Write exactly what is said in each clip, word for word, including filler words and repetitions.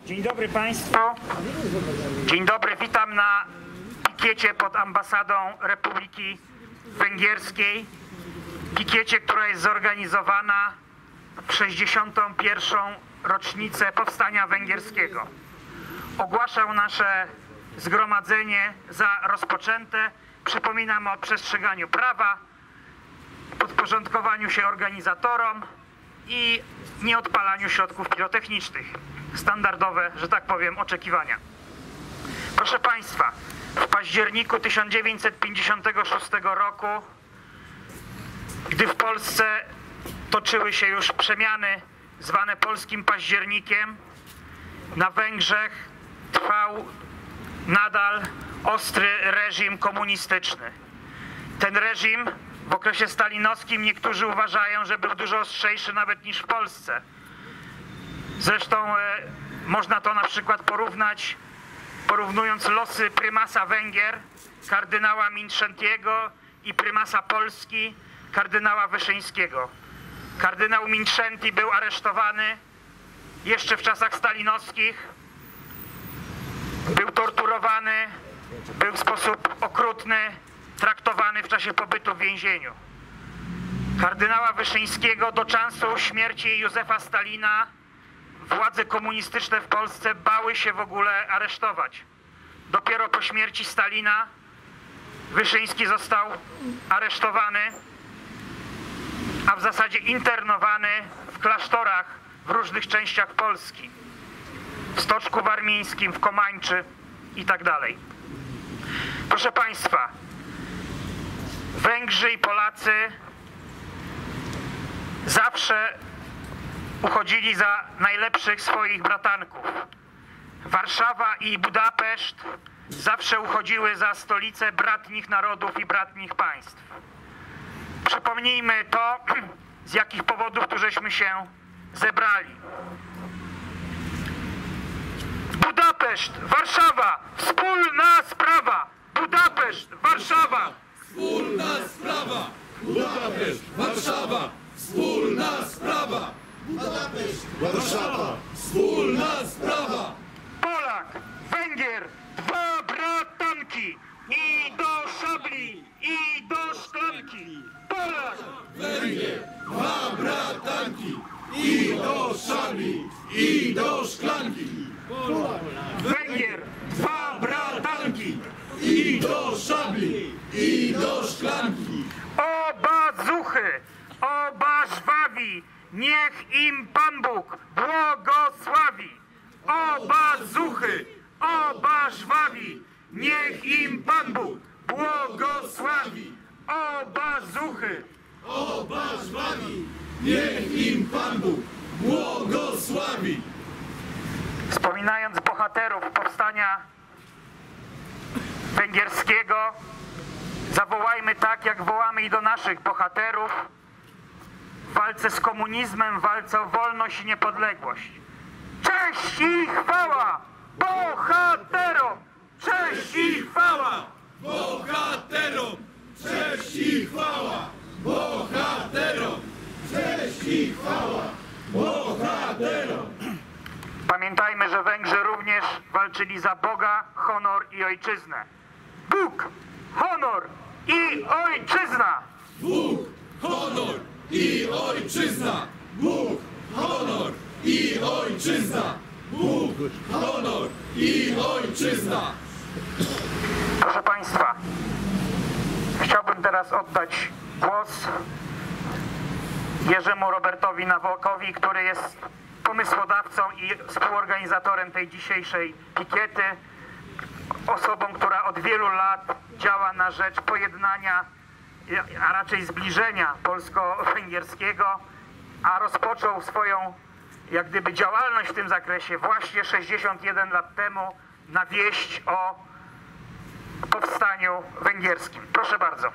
Dzień dobry Państwu. Dzień dobry, witam na pikiecie pod ambasadą Republiki Węgierskiej. Pikiecie, która jest zorganizowana w sześćdziesiątą pierwszą rocznicę Powstania Węgierskiego. Ogłaszam nasze zgromadzenie za rozpoczęte. Przypominam o przestrzeganiu prawa, podporządkowaniu się organizatorom i nieodpalaniu środków pirotechnicznych. Standardowe, że tak powiem, oczekiwania. Proszę Państwa, w październiku tysiąc dziewięćset pięćdziesiątego szóstego roku, gdy w Polsce toczyły się już przemiany zwane polskim październikiem, na Węgrzech trwał nadal ostry reżim komunistyczny. Ten reżim w okresie stalinowskim niektórzy uważają, że był dużo ostrzejszy nawet niż w Polsce. Zresztą e, można to na przykład porównać, porównując losy prymasa Węgier, kardynała Mindszentyego i prymasa Polski, kardynała Wyszyńskiego. Kardynał Mindszenty był aresztowany jeszcze w czasach stalinowskich, był torturowany, był w sposób okrutny traktowany w czasie pobytu w więzieniu. Kardynała Wyszyńskiego do czasu śmierci Józefa Stalina władze komunistyczne w Polsce bały się w ogóle aresztować. Dopiero po śmierci Stalina Wyszyński został aresztowany, a w zasadzie internowany w klasztorach w różnych częściach Polski. W Stoczku Warmińskim, w Komańczy i tak dalej. Proszę Państwa, Węgrzy i Polacy zawsze uchodzili za najlepszych swoich bratanków. Warszawa i Budapeszt zawsze uchodziły za stolice bratnich narodów i bratnich państw. Przypomnijmy to, z jakich powodów tu żeśmy się zebrali. Budapeszt, Warszawa, wspólna sprawa! Budapeszt, Warszawa! Wspólna sprawa! Budapeszt, Warszawa! Wspólna sprawa! Budapeszt, Warszawa! Wspólna sprawa! Polak, Węgier, dwa bratanki! I do szabli, i do szklanki! Polak! Węgier, dwa bratanki! I do szabli, i do szklanki! Węgier, dwa bratanki! I do szabli, i do szklanki! Oba zuchy, oba żwawi, niech im Pan Bóg błogosławi. Oba zuchy, oba żwawi, niech im Pan Bóg błogosławi. Oba zuchy, Oba żwawi, niech im Pan Bóg błogosławi! Wspominając bohaterów powstania węgierskiego, zawołajmy tak, jak wołamy i do naszych bohaterów w walce z komunizmem, w walce o wolność i niepodległość. Cześć i chwała bohaterom! Cześć i chwała! Bohaterom! Cześć i chwała! Bohaterom! Cześć i chwała! Bohaterom! Pamiętajmy, że Węgrzy również walczyli za Boga, honor i ojczyznę. Bóg, honor i ojczyzna! Bóg, honor i ojczyzna! Bóg, honor i ojczyzna! Bóg, honor i ojczyzna! Proszę Państwa, chciałbym teraz oddać głos Jerzemu Robertowi Nawałkowi, który jest pomysłodawcą i współorganizatorem tej dzisiejszej pikiety, osobą, która od wielu lat działa na rzecz pojednania, a raczej zbliżenia polsko-węgierskiego, a rozpoczął swoją jak gdyby działalność w tym zakresie właśnie sześćdziesiąt jeden lat temu na wieść o powstaniu węgierskim. Proszę bardzo.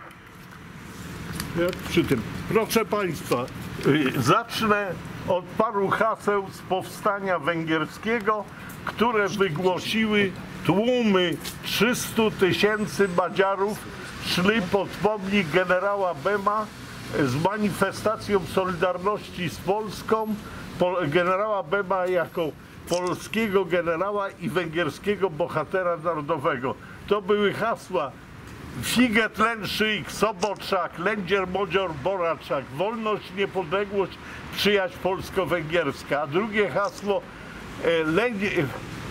Ja przy tym. Proszę Państwa, zacznę od paru haseł z powstania węgierskiego, które wygłosiły tłumy trzystu tysięcy Madziarów, szli pod pomnik generała Bema z manifestacją Solidarności z Polską. Generała Bema jako polskiego generała i węgierskiego bohatera narodowego. To były hasła Figet, Lenszyk, Soboczak, Lędzier, Modzior, Boraczak, wolność, niepodległość, przyjaźń polsko-węgierska. A drugie hasło e,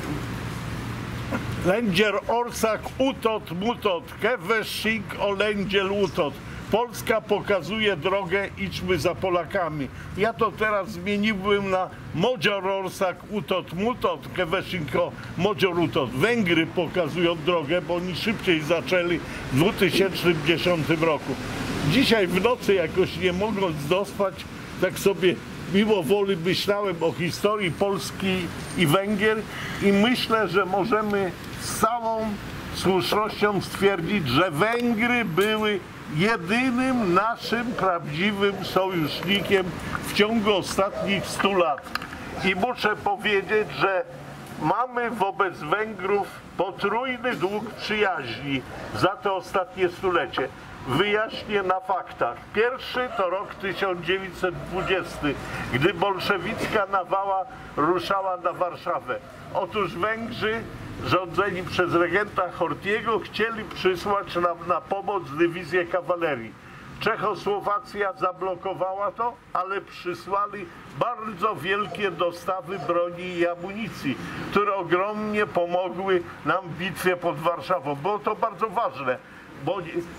Lędzier, Orsak, Utot, Mutot, Keweszink, Olędziel, Utot. Polska pokazuje drogę, idźmy za Polakami. Ja to teraz zmieniłbym na Modzior, Orsak, Utot, Mutot, Keweszinko, Modzior, Utot. Węgry pokazują drogę, bo oni szybciej zaczęli w dwa tysiące dziesiątym roku. Dzisiaj w nocy jakoś nie mogąc dospać, tak sobie mimo woli myślałem o historii Polski i Węgier i myślę, że możemy z całą słusznością stwierdzić, że Węgry były jedynym naszym prawdziwym sojusznikiem w ciągu ostatnich stu lat. I muszę powiedzieć, że mamy wobec Węgrów potrójny dług przyjaźni za to ostatnie stulecie. Wyjaśnię na faktach. Pierwszy to rok tysiąc dziewięćset dwudziesty, gdy bolszewicka nawała ruszała na Warszawę. Otóż Węgrzy, rządzeni przez regenta Horthyego, chcieli przysłać nam na pomoc dywizję kawalerii. Czechosłowacja zablokowała to, ale przysłali bardzo wielkie dostawy broni i amunicji, które ogromnie pomogły nam w bitwie pod Warszawą. Było to bardzo ważne, bo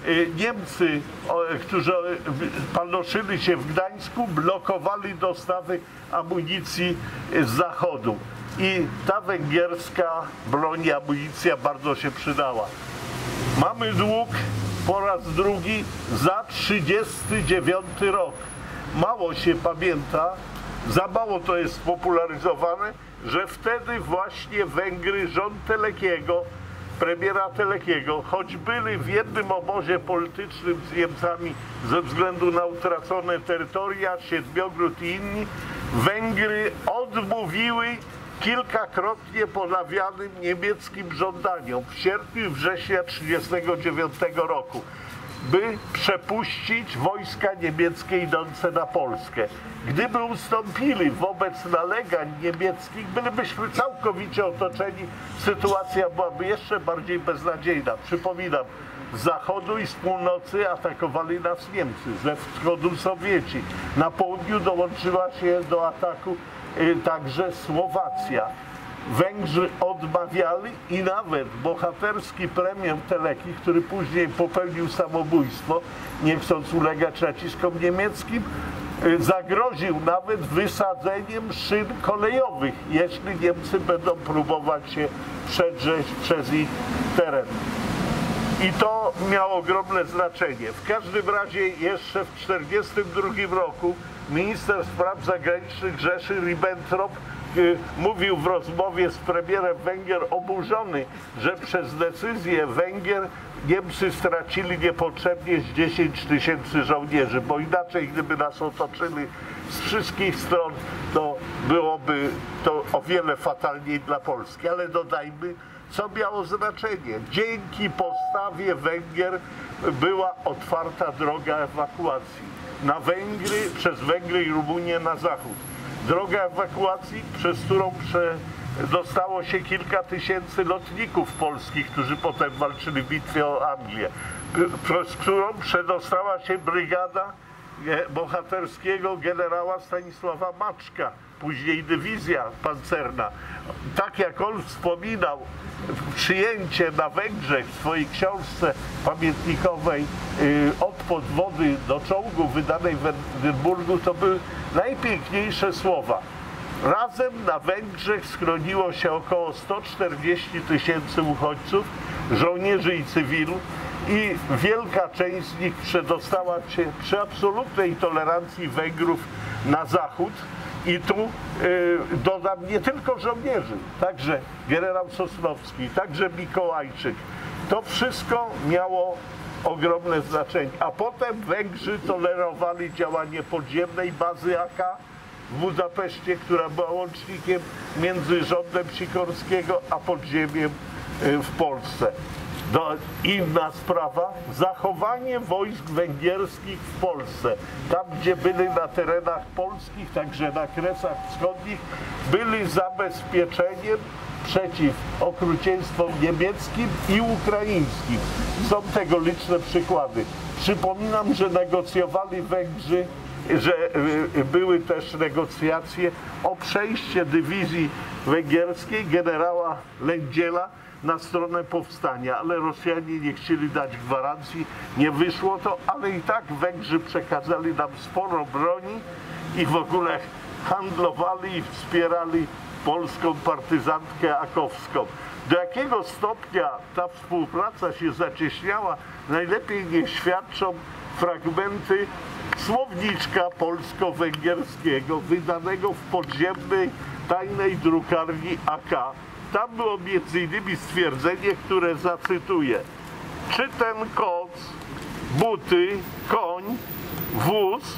Niemcy, którzy panoszyli się w Gdańsku, blokowali dostawy amunicji z zachodu. I ta węgierska broń i amunicja bardzo się przydała. Mamy dług po raz drugi za trzydziesty dziewiąty rok. Mało się pamięta, za mało to jest spopularyzowane, że wtedy właśnie Węgry, rząd Telekiego, premiera Telekiego, choć byli w jednym obozie politycznym z Niemcami ze względu na utracone terytoria, Siedmiogród i inni, Węgry odmówiły kilkakrotnie ponawianym niemieckim żądaniom w sierpniu i września tysiąc dziewięćset trzydziestego dziewiątego roku, by przepuścić wojska niemieckie idące na Polskę. Gdyby ustąpili wobec nalegań niemieckich, bylibyśmy całkowicie otoczeni, sytuacja byłaby jeszcze bardziej beznadziejna. Przypominam, z zachodu i z północy atakowali nas Niemcy, ze wschodu Sowieci. Na południu dołączyła się do ataku także Słowacja. Węgrzy odmawiali i nawet bohaterski premier Teleki, który później popełnił samobójstwo, nie chcąc ulegać naciskom niemieckim, zagroził nawet wysadzeniem szyn kolejowych, jeśli Niemcy będą próbować się przedrzeć przez ich teren. I to miało ogromne znaczenie. W każdym razie jeszcze w tysiąc dziewięćset czterdziestym drugim roku minister spraw zagranicznych Rzeszy Ribbentrop y, mówił w rozmowie z premierem Węgier oburzony, że przez decyzję Węgier Niemcy stracili niepotrzebnie z dziesięć tysięcy żołnierzy, bo inaczej gdyby nas otoczyli z wszystkich stron, to byłoby to o wiele fatalniej dla Polski. Ale dodajmy, co miało znaczenie. Dzięki postawie Węgier była otwarta droga ewakuacji na Węgry, przez Węgry i Rumunię na zachód. Droga ewakuacji, przez którą dostało się kilka tysięcy lotników polskich, którzy potem walczyli w bitwie o Anglię, przez którą przedostała się brygada bohaterskiego generała Stanisława Maczka, później dywizja pancerna. Tak jak on wspominał, przyjęcie na Węgrzech w swojej książce pamiętnikowej Od podwody do czołgu, wydanej w Edynburgu, to były najpiękniejsze słowa. Razem na Węgrzech schroniło się około sto czterdzieści tysięcy uchodźców, żołnierzy i cywilu, i wielka część z nich przedostała się przy absolutnej tolerancji Węgrów na zachód. I tu y, dodam nie tylko żołnierzy, także generał Sosnowski, także Mikołajczyk. To wszystko miało ogromne znaczenie. A potem Węgrzy tolerowali działanie podziemnej bazy A K w Budapeszcie, która była łącznikiem między rządem Sikorskiego a podziemiem y, w Polsce. Do, inna sprawa, zachowanie wojsk węgierskich w Polsce. Tam, gdzie byli na terenach polskich, także na Kresach Wschodnich, byli zabezpieczeniem przeciw okrucieństwom niemieckim i ukraińskim. Są tego liczne przykłady. Przypominam, że negocjowali Węgrzy, że były też negocjacje o przejście dywizji węgierskiej generała Lędziela na stronę powstania, ale Rosjanie nie chcieli dać gwarancji, nie wyszło to, ale i tak Węgrzy przekazali nam sporo broni i w ogóle handlowali i wspierali polską partyzantkę akowską. Do jakiego stopnia ta współpraca się zacieśniała, najlepiej niech świadczą fragmenty słowniczka polsko-węgierskiego wydanego w podziemnej tajnej drukarni A K. Tam było między innymi stwierdzenie, które zacytuję. Czy ten koc, buty, koń, wóz,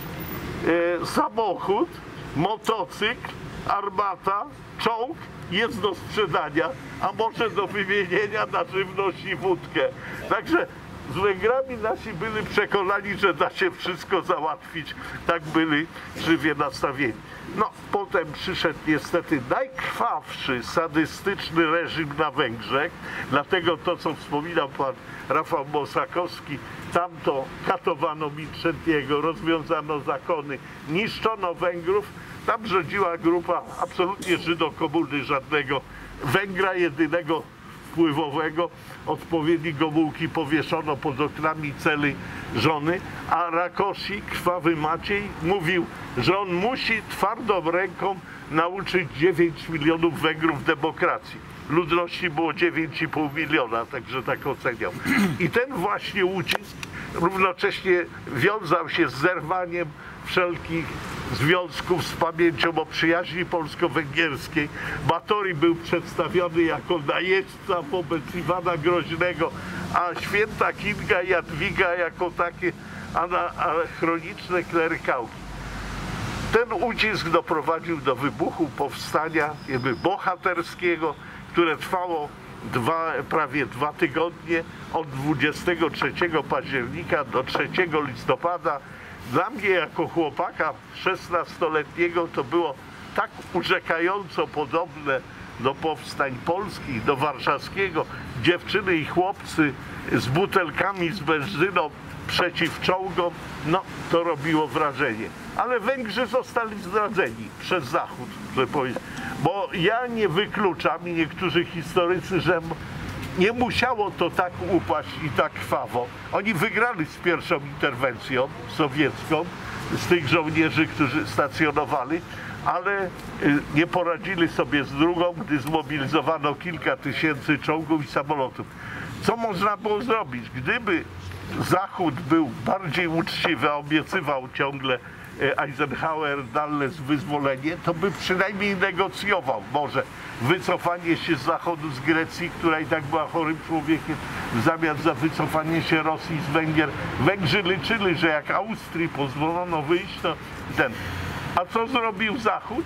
e, samochód, motocykl, armata, czołg jest do sprzedania, a może do wymienienia na żywność i wódkę. Także z Węgrami nasi byli przekonani, że da się wszystko załatwić. Tak byli żywie nastawieni. No, potem przyszedł niestety najkrwawszy, sadystyczny reżim na Węgrzech. Dlatego to, co wspominał pan Rafał Mosakowski, tamto katowano Minczentiego, rozwiązano zakony, niszczono Węgrów. Tam rządziła grupa absolutnie żydokomuny, żadnego Węgra jedynego wpływowego, odpowiedni Gomułki powieszono pod oknami celi żony, a Rakosi, krwawy Maciej, mówił, że on musi twardą ręką nauczyć dziewięć milionów Węgrów demokracji. Ludności było dziewięć i pół miliona, także tak oceniał. I ten właśnie ucisk równocześnie wiązał się z zerwaniem wszelkich związków z pamięcią o przyjaźni polsko-węgierskiej. Batory był przedstawiony jako najeźdźca wobec Iwana Groźnego, a święta Kinga Jadwiga jako takie anachroniczne klerykałki. Ten ucisk doprowadził do wybuchu powstania jakby bohaterskiego, które trwało dwa, prawie dwa tygodnie, od dwudziestego trzeciego października do trzeciego listopada. Dla mnie jako chłopaka szesnastoletniego to było tak urzekająco podobne do powstań polskich, do warszawskiego. Dziewczyny i chłopcy z butelkami z benzyną przeciw czołgom, no to robiło wrażenie. Ale Węgrzy zostali zdradzeni przez Zachód, że powiem. Bo ja nie wykluczam i niektórzy historycy, że nie musiało to tak upaść i tak krwawo. Oni wygrali z pierwszą interwencją sowiecką, z tych żołnierzy, którzy stacjonowali, ale nie poradzili sobie z drugą, gdy zmobilizowano kilka tysięcy czołgów i samolotów. Co można było zrobić? Gdyby Zachód był bardziej uczciwy, a obiecywał ciągle Eisenhower dalej wyzwolenie, to by przynajmniej negocjował może wycofanie się z Zachodu, z Grecji, która i tak była chorym człowiekiem, w zamian za wycofanie się Rosji z Węgier. Węgrzy liczyli, że jak Austrii pozwolono wyjść, to ten. A co zrobił Zachód?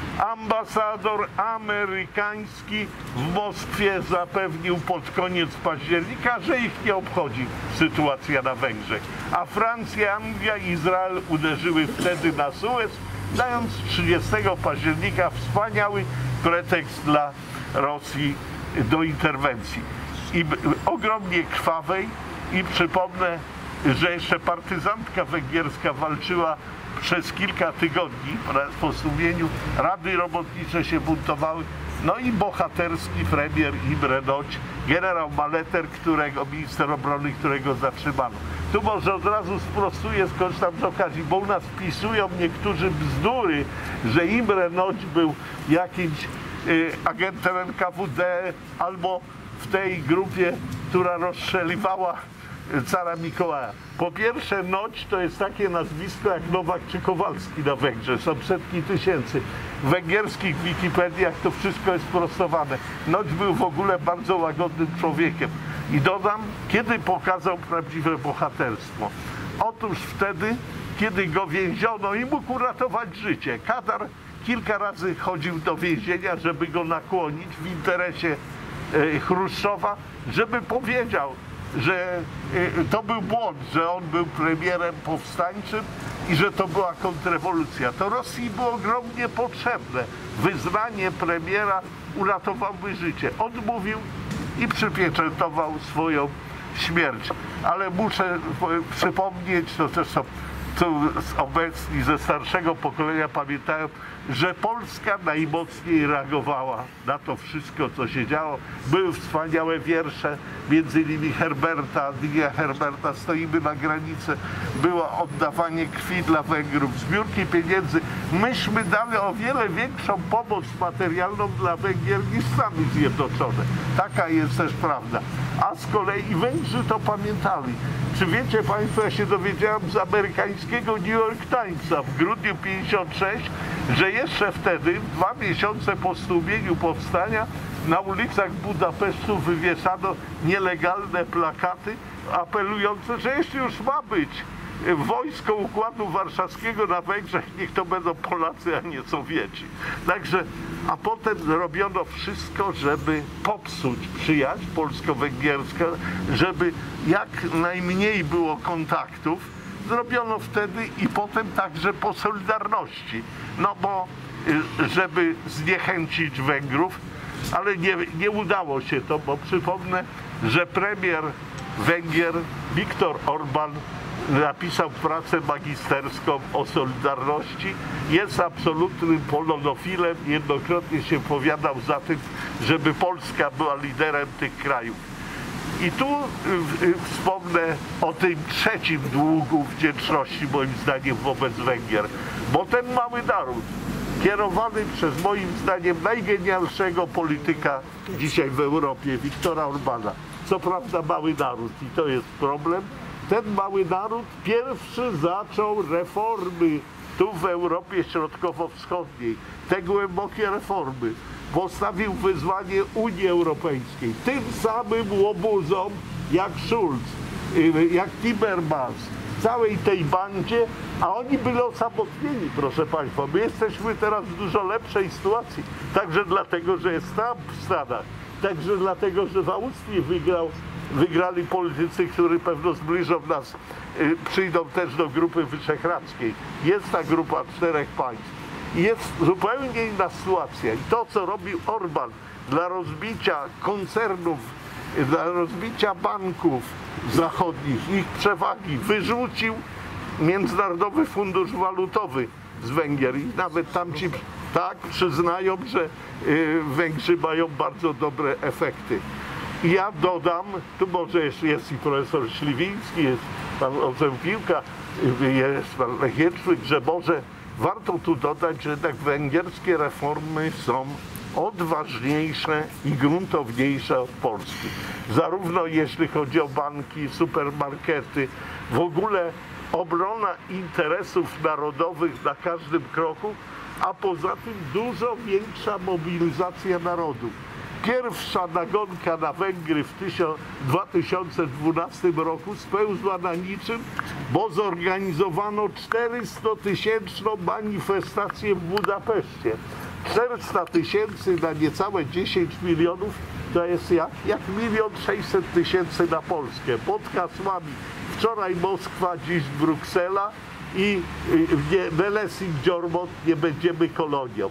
Ambasador amerykański w Moskwie zapewnił pod koniec października, że ich nie obchodzi sytuacja na Węgrzech. A Francja, Anglia i Izrael uderzyły wtedy na Suez, dając trzydziestego października wspaniały pretekst dla Rosji do interwencji. I ogromnie krwawej, i przypomnę, że jeszcze partyzantka węgierska walczyła przez kilka tygodni po sumieniu, rady robotnicze się buntowały, no i bohaterski premier Imre Nagy, generał Maleter, którego, minister obrony, którego zatrzymano. Tu może od razu sprostuję, skorzystam z okazji, bo u nas wpisują niektórzy bzdury, że Imre Nagy był jakimś y, agentem N K W D albo w tej grupie, która rozstrzeliwała cara Mikołaja. Po pierwsze, Noć to jest takie nazwisko jak Nowak czy Kowalski na Węgrzech. Są setki tysięcy. W węgierskich Wikipediach to wszystko jest prostowane. Noć był w ogóle bardzo łagodnym człowiekiem. I dodam, kiedy pokazał prawdziwe bohaterstwo. Otóż wtedy, kiedy go więziono i mógł uratować życie. Kadar kilka razy chodził do więzienia, żeby go nakłonić w interesie Chruszczowa, żeby powiedział, że to był błąd, że on był premierem powstańczym i że to była kontrrewolucja. To Rosji było ogromnie potrzebne. Wyznanie premiera uratowałoby życie. Odmówił i przypieczętował swoją śmierć. Ale muszę przypomnieć, to też są tu obecni ze starszego pokolenia pamiętają, że Polska najmocniej reagowała na to wszystko, co się działo. Były wspaniałe wiersze, między innymi Herberta, Dynia Herberta, Stoimy na granicy. Było oddawanie krwi dla Węgrów, zbiórki pieniędzy. Myśmy dali o wiele większą pomoc materialną dla Węgier niż Stany Zjednoczone. Taka jest też prawda. A z kolei Węgrzy to pamiętali. Czy wiecie Państwo, ja się dowiedziałem z amerykańskiego New York Timesa w grudniu pięćdziesiątego szóstego, że jeszcze wtedy, dwa miesiące po stłumieniu powstania, na ulicach Budapesztu wywieszano nielegalne plakaty apelujące, że jeśli już ma być wojsko Układu Warszawskiego na Węgrzech, niech to będą Polacy, a nie Sowieci. Także, a potem robiono wszystko, żeby popsuć przyjaźń polsko-węgierską, żeby jak najmniej było kontaktów. Zrobiono wtedy i potem także po Solidarności. No bo żeby zniechęcić Węgrów, ale nie, nie udało się to, bo przypomnę, że premier Węgier Viktor Orban napisał pracę magisterską o Solidarności, jest absolutnym polonofilem, jednokrotnie się opowiadał za tym, żeby Polska była liderem tych krajów. I tu wspomnę o tym trzecim długu wdzięczności, moim zdaniem, wobec Węgier, bo ten mały naród, kierowany przez moim zdaniem najgenialszego polityka dzisiaj w Europie, Viktora Orbana, co prawda mały naród i to jest problem, ten mały naród pierwszy zaczął reformy tu w Europie Środkowo-Wschodniej, te głębokie reformy. Postawił wyzwanie Unii Europejskiej, tym samym łobuzom jak Schulz, jak Timmermans, całej tej bandzie, a oni byli osamotnieni, proszę Państwa. My jesteśmy teraz w dużo lepszej sytuacji, także dlatego, że jest Trump w Stanach, także dlatego, że w Austrii wygrał, wygrali politycy, którzy pewno zbliżą nas, przyjdą też do Grupy Wyszehradzkiej. Jest ta grupa czterech państw. Jest zupełnie inna sytuacja i to, co robił Orban dla rozbicia koncernów, dla rozbicia banków zachodnich, ich przewagi, wyrzucił Międzynarodowy Fundusz Walutowy z Węgier i nawet tamci tak przyznają, że Węgrzy mają bardzo dobre efekty. I ja dodam, tu może jeszcze jest i profesor Śliwiński, jest pan Ozeł Piłka, jest pan Lechiecznik, że może warto tu dodać, że jednak węgierskie reformy są odważniejsze i gruntowniejsze od Polski. Zarówno jeśli chodzi o banki, supermarkety, w ogóle obrona interesów narodowych na każdym kroku, a poza tym dużo większa mobilizacja narodu. Pierwsza nagonka na Węgry w dwa tysiące dwunastym roku spełzła na niczym, bo zorganizowano czterystotysięczną manifestację w Budapeszcie. czterysta tysięcy na niecałe dziesięć milionów to jest jak, jak milion sześćset tysięcy na Polskę. Pod hasłami wczoraj Moskwa, dziś Bruksela i Nelesing Dziormot, nie będziemy kolonią.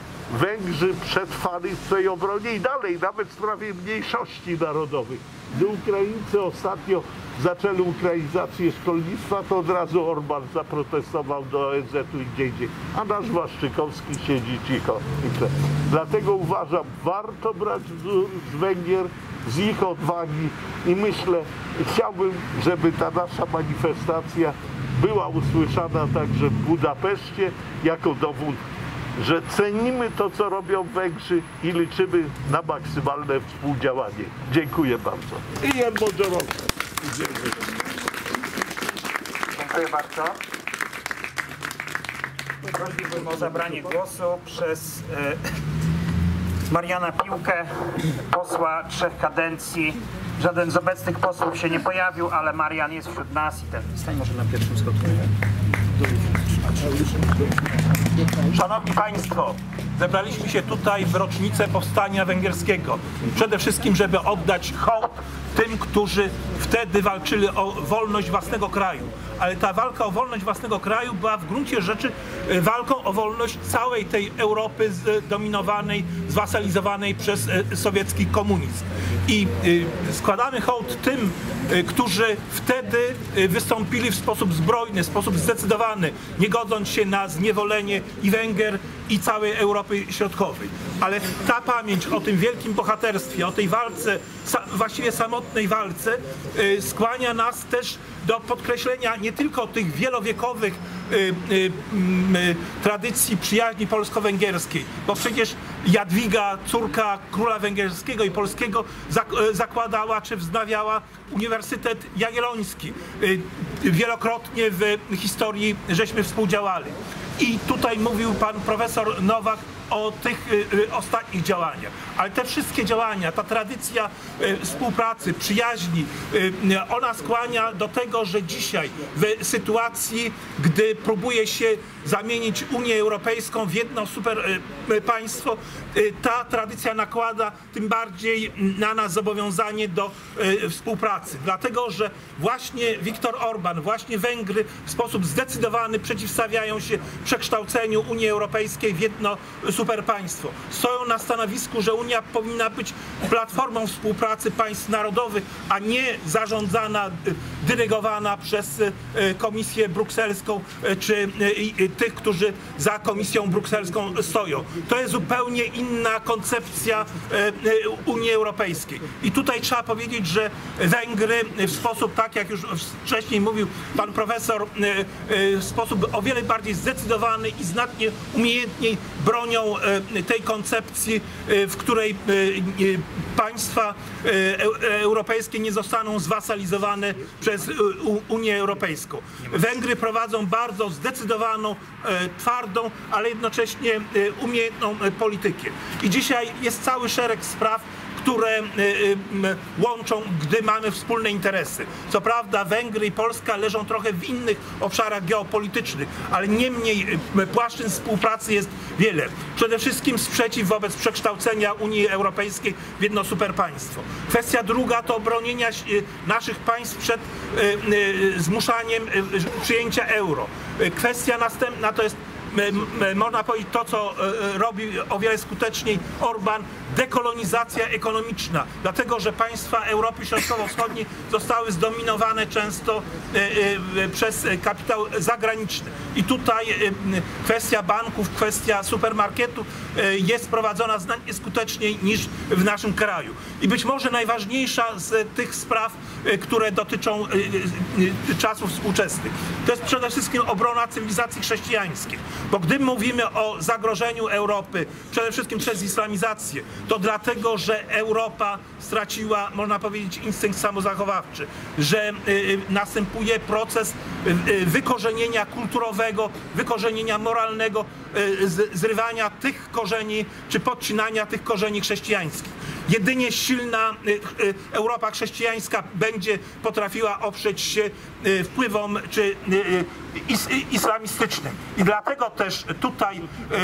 Węgrzy przetrwali w tej obronie i dalej, nawet w sprawie mniejszości narodowych. Gdy Ukraińcy ostatnio zaczęli ukrainizację szkolnictwa, to od razu Orban zaprotestował do O N Z-u i gdzie indziej, a nasz Waszczykowski siedzi cicho. Dlatego uważam, warto brać wzór z Węgier, z ich odwagi i myślę, chciałbym, żeby ta nasza manifestacja była usłyszana także w Budapeszcie jako dowód, że cenimy to, co robią Węgrzy i liczymy na maksymalne współdziałanie. Dziękuję bardzo. I Jan Modziorowski. Dziękuję bardzo. Prosiłbym o zabranie głosu przez y, Mariana Piłkę, posła trzech kadencji. Żaden z obecnych posłów się nie pojawił, ale Marian jest wśród nas i ten. Stań może na pierwszym schodku. Szanowni Państwo, zebraliśmy się tutaj w rocznicę powstania węgierskiego. Przede wszystkim, żeby oddać hołd tym, którzy wtedy walczyli o wolność własnego kraju. Ale ta walka o wolność własnego kraju była w gruncie rzeczy walką o wolność całej tej Europy zdominowanej, zwasalizowanej przez sowiecki komunizm. I składamy hołd tym, którzy wtedy wystąpili w sposób zbrojny, w sposób zdecydowany, nie godząc się na zniewolenie i Węgier, i całej Europy Środkowej. Ale ta pamięć o tym wielkim bohaterstwie, o tej walce, właściwie samotnej walce, skłania nas też do podkreślenia nie tylko tych wielowiekowych y, y, y, tradycji przyjaźni polsko-węgierskiej, bo przecież Jadwiga, córka króla węgierskiego i polskiego, zak zakładała czy wznawiała Uniwersytet Jagielloński. Y, wielokrotnie w historii żeśmy współdziałali. I tutaj mówił pan profesor Nowak o tych y, y, ostatnich działaniach. Ale te wszystkie działania, ta tradycja y, współpracy, przyjaźni, y, ona skłania do tego, że dzisiaj w sytuacji, gdy próbuje się zamienić Unię Europejską w jedno super y, państwo, y, ta tradycja nakłada tym bardziej na nas zobowiązanie do y, współpracy. Dlatego, że właśnie Viktor Orban, właśnie Węgry w sposób zdecydowany przeciwstawiają się przekształceniu Unii Europejskiej w jedno superpaństwo. Stoją na stanowisku, że Unia powinna być platformą współpracy państw narodowych, a nie zarządzana, dyrygowana przez Komisję Brukselską czy tych, którzy za Komisją Brukselską stoją. To jest zupełnie inna koncepcja Unii Europejskiej. I tutaj trzeba powiedzieć, że Węgry w sposób, tak jak już wcześniej mówił pan profesor, w sposób o wiele bardziej zdecydowany i znacznie umiejętniej bronią tej koncepcji, w której państwa europejskie nie zostaną zwasalizowane przez Unię Europejską. Węgry prowadzą bardzo zdecydowaną, twardą, ale jednocześnie umiejętną politykę. I dzisiaj jest cały szereg spraw, które łączą, gdy mamy wspólne interesy. Co prawda Węgry i Polska leżą trochę w innych obszarach geopolitycznych, ale niemniej płaszczyzn współpracy jest wiele. Przede wszystkim sprzeciw wobec przekształcenia Unii Europejskiej w jedno superpaństwo. Kwestia druga to bronienia naszych państw przed zmuszaniem przyjęcia euro. Kwestia następna to jest, można powiedzieć, to, co robi o wiele skuteczniej Orban, dekolonizacja ekonomiczna, dlatego że państwa Europy Środkowo-Wschodniej zostały zdominowane często przez kapitał zagraniczny. I tutaj kwestia banków, kwestia supermarketu jest prowadzona znacznie skuteczniej niż w naszym kraju. I być może najważniejsza z tych spraw, które dotyczą czasów współczesnych, to jest przede wszystkim obrona cywilizacji chrześcijańskiej. Bo gdy mówimy o zagrożeniu Europy, przede wszystkim przez islamizację, to dlatego, że Europa straciła, można powiedzieć, instynkt samozachowawczy, że y, następuje proces y, wykorzenienia kulturowego, wykorzenienia moralnego, y, z, zrywania tych korzeni, czy podcinania tych korzeni chrześcijańskich. Jedynie silna Europa chrześcijańska będzie potrafiła oprzeć się wpływom czy islamistycznym. I dlatego też tutaj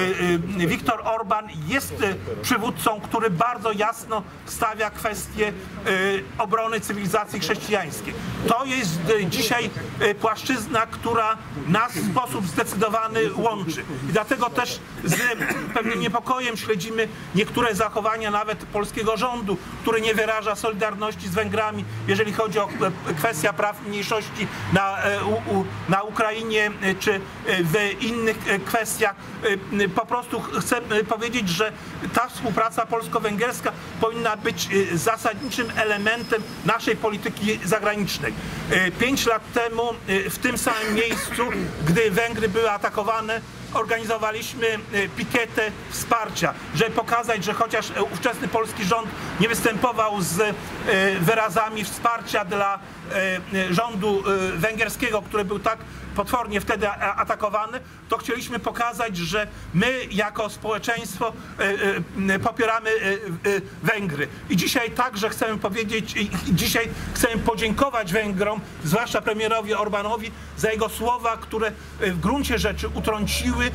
Viktor Orban jest przywódcą, który bardzo jasno stawia kwestię obrony cywilizacji chrześcijańskiej. To jest dzisiaj płaszczyzna, która nas w sposób zdecydowany łączy. I dlatego też z pewnym niepokojem śledzimy niektóre zachowania nawet polskiego rządu, który nie wyraża solidarności z Węgrami, jeżeli chodzi o kwestię praw mniejszości na, u, na Ukrainie czy w innych kwestiach. Po prostu chcę powiedzieć, że ta współpraca polsko-węgierska powinna być zasadniczym elementem naszej polityki zagranicznej. Pięć lat temu w tym samym miejscu, gdy Węgry były atakowane, organizowaliśmy pikietę wsparcia, żeby pokazać, że chociaż ówczesny polski rząd nie występował z wyrazami wsparcia dla rządu węgierskiego, który był tak potwornie wtedy atakowany, to chcieliśmy pokazać, że my jako społeczeństwo popieramy Węgry. I dzisiaj także chcemy powiedzieć, i dzisiaj chcemy podziękować Węgrom, zwłaszcza premierowi Orbánowi, za jego słowa, które w gruncie rzeczy utrąciły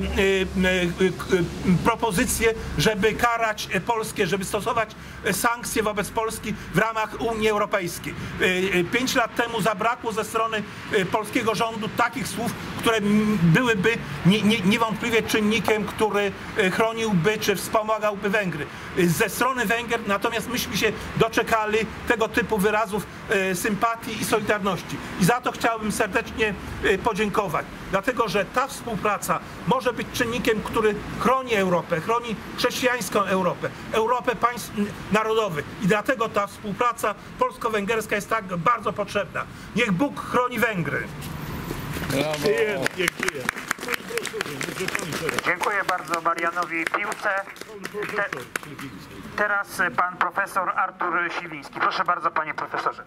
propozycję, żeby karać Polskę, żeby stosować sankcje wobec Polski w ramach Unii Europejskiej. Pięć lat temu zabrakło ze strony polskiego rządu takich słów, które byłyby niewątpliwie czynnikiem, który chroniłby czy wspomagałby Węgry. Ze strony Węgier natomiast myśmy się doczekali tego typu wyrazów sympatii i solidarności. I za to chciałbym serdecznie podziękować. Dlatego, że ta współpraca może być czynnikiem, który chroni Europę, chroni chrześcijańską Europę, Europę państw narodowych. I dlatego ta współpraca polsko-węgierska jest tak bardzo potrzebna. Niech Bóg chroni Węgry. Dziękuję. Dziękuję bardzo Marianowi Piłce. Te, teraz pan profesor Artur Siwiński. Proszę bardzo, panie profesorze.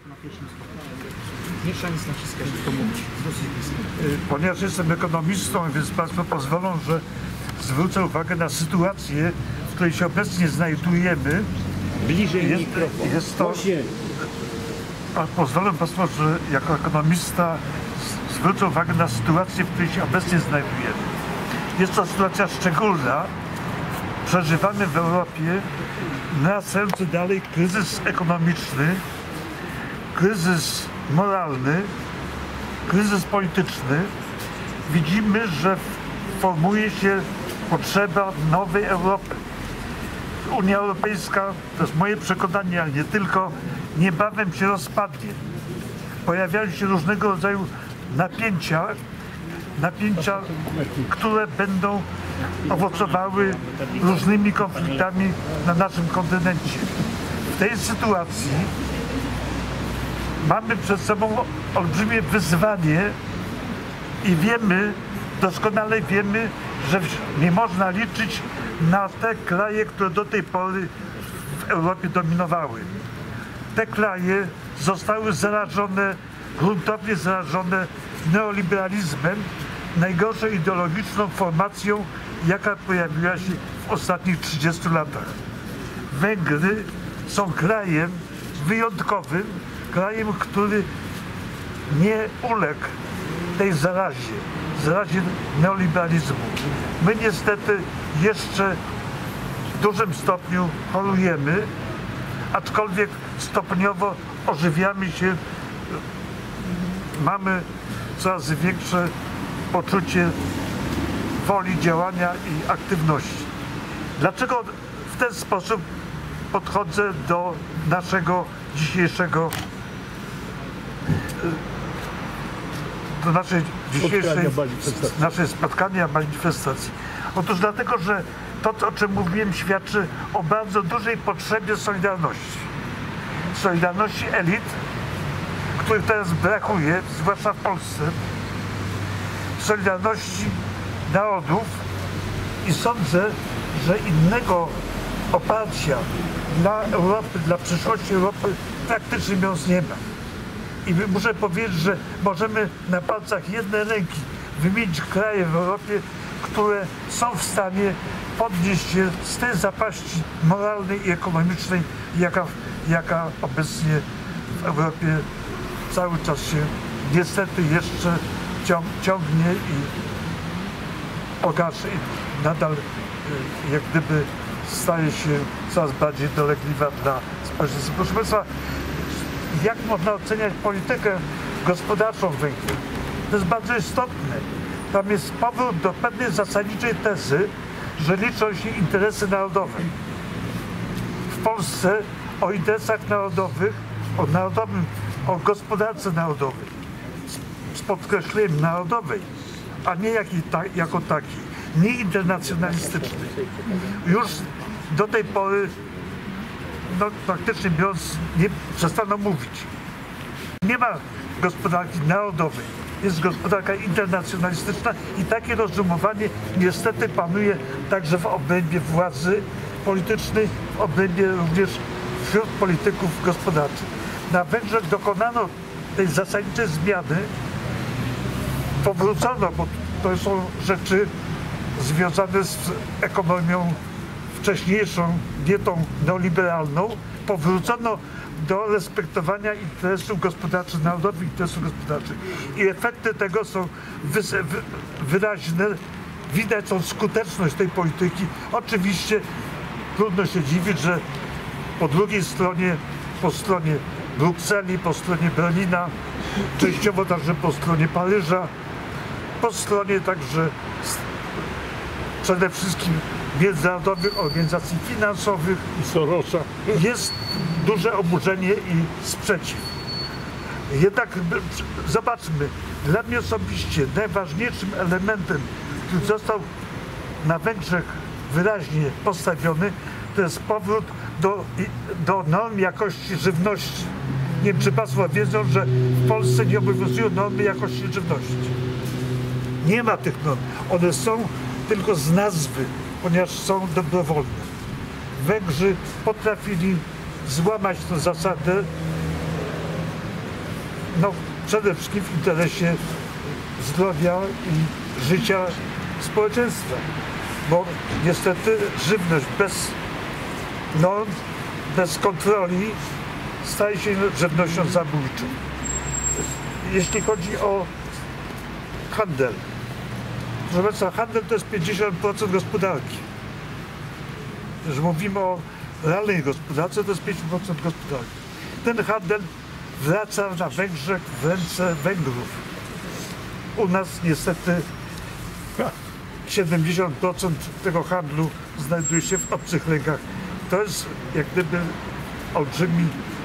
Ponieważ jestem ekonomistą, więc Państwo pozwolą, że zwrócę uwagę na sytuację, w której się obecnie znajdujemy. Bliżej jest, mikrofon. jest to, a pozwolę Państwu, że jako ekonomista zwrócę uwagę na sytuację, w której się obecnie znajdujemy. Jest to sytuacja szczególna. Przeżywamy w Europie narastający dalej kryzys ekonomiczny, kryzys moralny, kryzys polityczny. Widzimy, że formuje się potrzeba nowej Europy. Unia Europejska, to jest moje przekonanie, ale nie tylko, niebawem się rozpadnie. Pojawiają się różnego rodzaju napięcia, napięcia, które będą owocowały różnymi konfliktami na naszym kontynencie. W tej sytuacji mamy przed sobą olbrzymie wyzwanie i wiemy, doskonale wiemy, że nie można liczyć na te kraje, które do tej pory w Europie dominowały. Te kraje zostały zarażone, gruntownie zarażone neoliberalizmem, najgorszą ideologiczną formacją, jaka pojawiła się w ostatnich trzydziestu latach. Węgry są krajem wyjątkowym, krajem, który nie uległ tej zarazie, zarazie neoliberalizmu. My niestety jeszcze w dużym stopniu chorujemy, aczkolwiek stopniowo ożywiamy się, mamy coraz większe poczucie woli działania i aktywności. Dlaczego w ten sposób podchodzę do naszego dzisiejszego do naszej dzisiejszej naszej spotkania, manifestacji? Otóż dlatego, że to, o czym mówiłem, świadczy o bardzo dużej potrzebie solidarności. Solidarności elit, których teraz brakuje, zwłaszcza w Polsce. Solidarności narodów i sądzę, że innego oparcia dla Europy, dla przyszłości Europy praktycznie biorąc nie ma. I muszę powiedzieć, że możemy na palcach jednej ręki wymienić kraje w Europie, które są w stanie podnieść się z tej zapaści moralnej i ekonomicznej, jaka, jaka obecnie w Europie cały czas się niestety jeszcze ciąg, ciągnie i pogarsza i nadal jak gdyby staje się coraz bardziej dolegliwa dla społeczeństwa. Proszę Państwa, jak można oceniać politykę gospodarczą Węgier? To jest bardzo istotne. Tam jest powrót do pewnej zasadniczej tezy, że liczą się interesy narodowe. W Polsce o interesach narodowych, o narodowym, o gospodarce narodowej, z podkreśleniem narodowej, a nie jak ta, jako takiej, nie internacjonalistycznej. Już do tej pory, no praktycznie biorąc, nie przestano mówić. Nie ma gospodarki narodowej, jest gospodarka internacjonalistyczna i takie rozumowanie niestety panuje także w obrębie władzy politycznej, w obrębie również wśród polityków gospodarczych. Na Węgrzech dokonano tej zasadniczej zmiany powrócono, bo to są rzeczy związane z ekonomią wcześniejszą, nie tą neoliberalną, powrócono do respektowania interesów gospodarczych, narodowych interesów gospodarczych. I efekty tego są wy- wy- wyraźne. Widać tą skuteczność tej polityki. Oczywiście trudno się dziwić, że po drugiej stronie, po stronie Brukseli, po stronie Berlina, częściowo także po stronie Paryża, po stronie także przede wszystkim międzynarodowych organizacji finansowych I Sorosa. jest duże oburzenie i sprzeciw. Jednak zobaczmy, dla mnie osobiście najważniejszym elementem, który został na Węgrzech wyraźnie postawiony, to jest powrót do, do norm jakości żywności. Nie wiem, czy Państwo wiedzą, że w Polsce nie obowiązują normy jakości żywności. Nie ma tych norm. One są tylko z nazwy, ponieważ są dobrowolne. Węgrzy potrafili złamać tę zasadę, no przede wszystkim w interesie zdrowia i życia społeczeństwa. Bo niestety żywność bez norm, bez kontroli staje się żywnością zabójczą. Jeśli chodzi o handel, proszę Państwa, handel to jest pięćdziesiąt procent gospodarki. Jeżeli mówimy o realnej gospodarce, to jest pięćdziesiąt procent gospodarki. Ten handel wraca na Węgrzech w ręce Węgrów. U nas niestety siedemdziesiąt procent tego handlu znajduje się w obcych rękach. To jest jak gdyby olbrzymi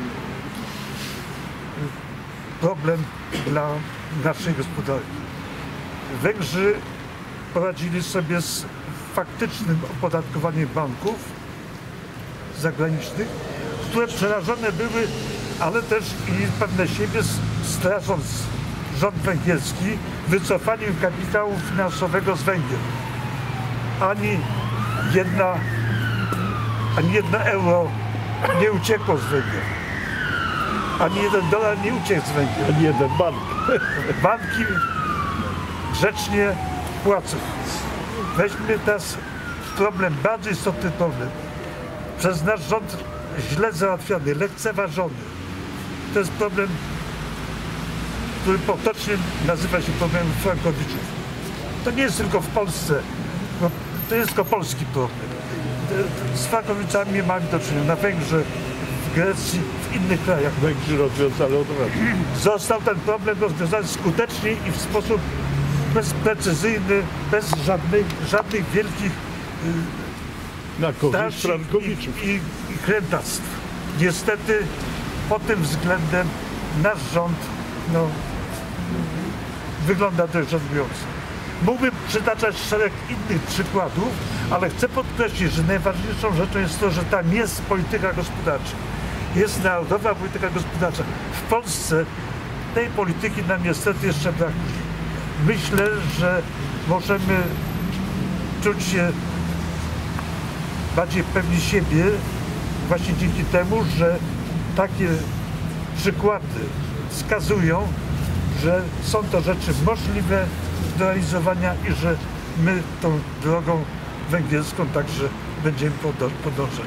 problem dla naszej gospodarki. Węgrzy poradzili sobie z faktycznym opodatkowaniem banków zagranicznych, które przerażone były, ale też i pewne siebie strasząc rząd węgierski wycofaniem kapitału finansowego z Węgier. Ani jedna, ani jedno euro nie uciekło z Węgier. Ani jeden dolar nie uciekł z Węgier. Ani jeden bank. Banki grzecznie płacą. Weźmy teraz problem, bardzo istotny problem. Przez nasz rząd źle załatwiony, lekceważony. To jest problem, który potocznie nazywa się problemem frankowiczów. To nie jest tylko w Polsce, no, to jest tylko polski problem. Z frankowiczami mamy do czynienia na Węgrzech, w Grecji, w innych krajach. Węgrzy rozwiązali od razu. Został ten problem rozwiązany skutecznie i w sposób bezprecyzyjny, bez żadnych, żadnych wielkich Na korzyść starć frankowiczów. i, i, i krętactw. Niestety pod tym względem nasz rząd no, wygląda dość żenująco. Mógłbym przytaczać szereg innych przykładów, ale chcę podkreślić, że najważniejszą rzeczą jest to, że tam jest polityka gospodarcza. Jest narodowa polityka gospodarcza. W Polsce tej polityki nam niestety jeszcze brakuje. Myślę, że możemy czuć się bardziej pewni siebie właśnie dzięki temu, że takie przykłady wskazują, że są to rzeczy możliwe do realizowania i że my tą drogą węgierską także będziemy podążać.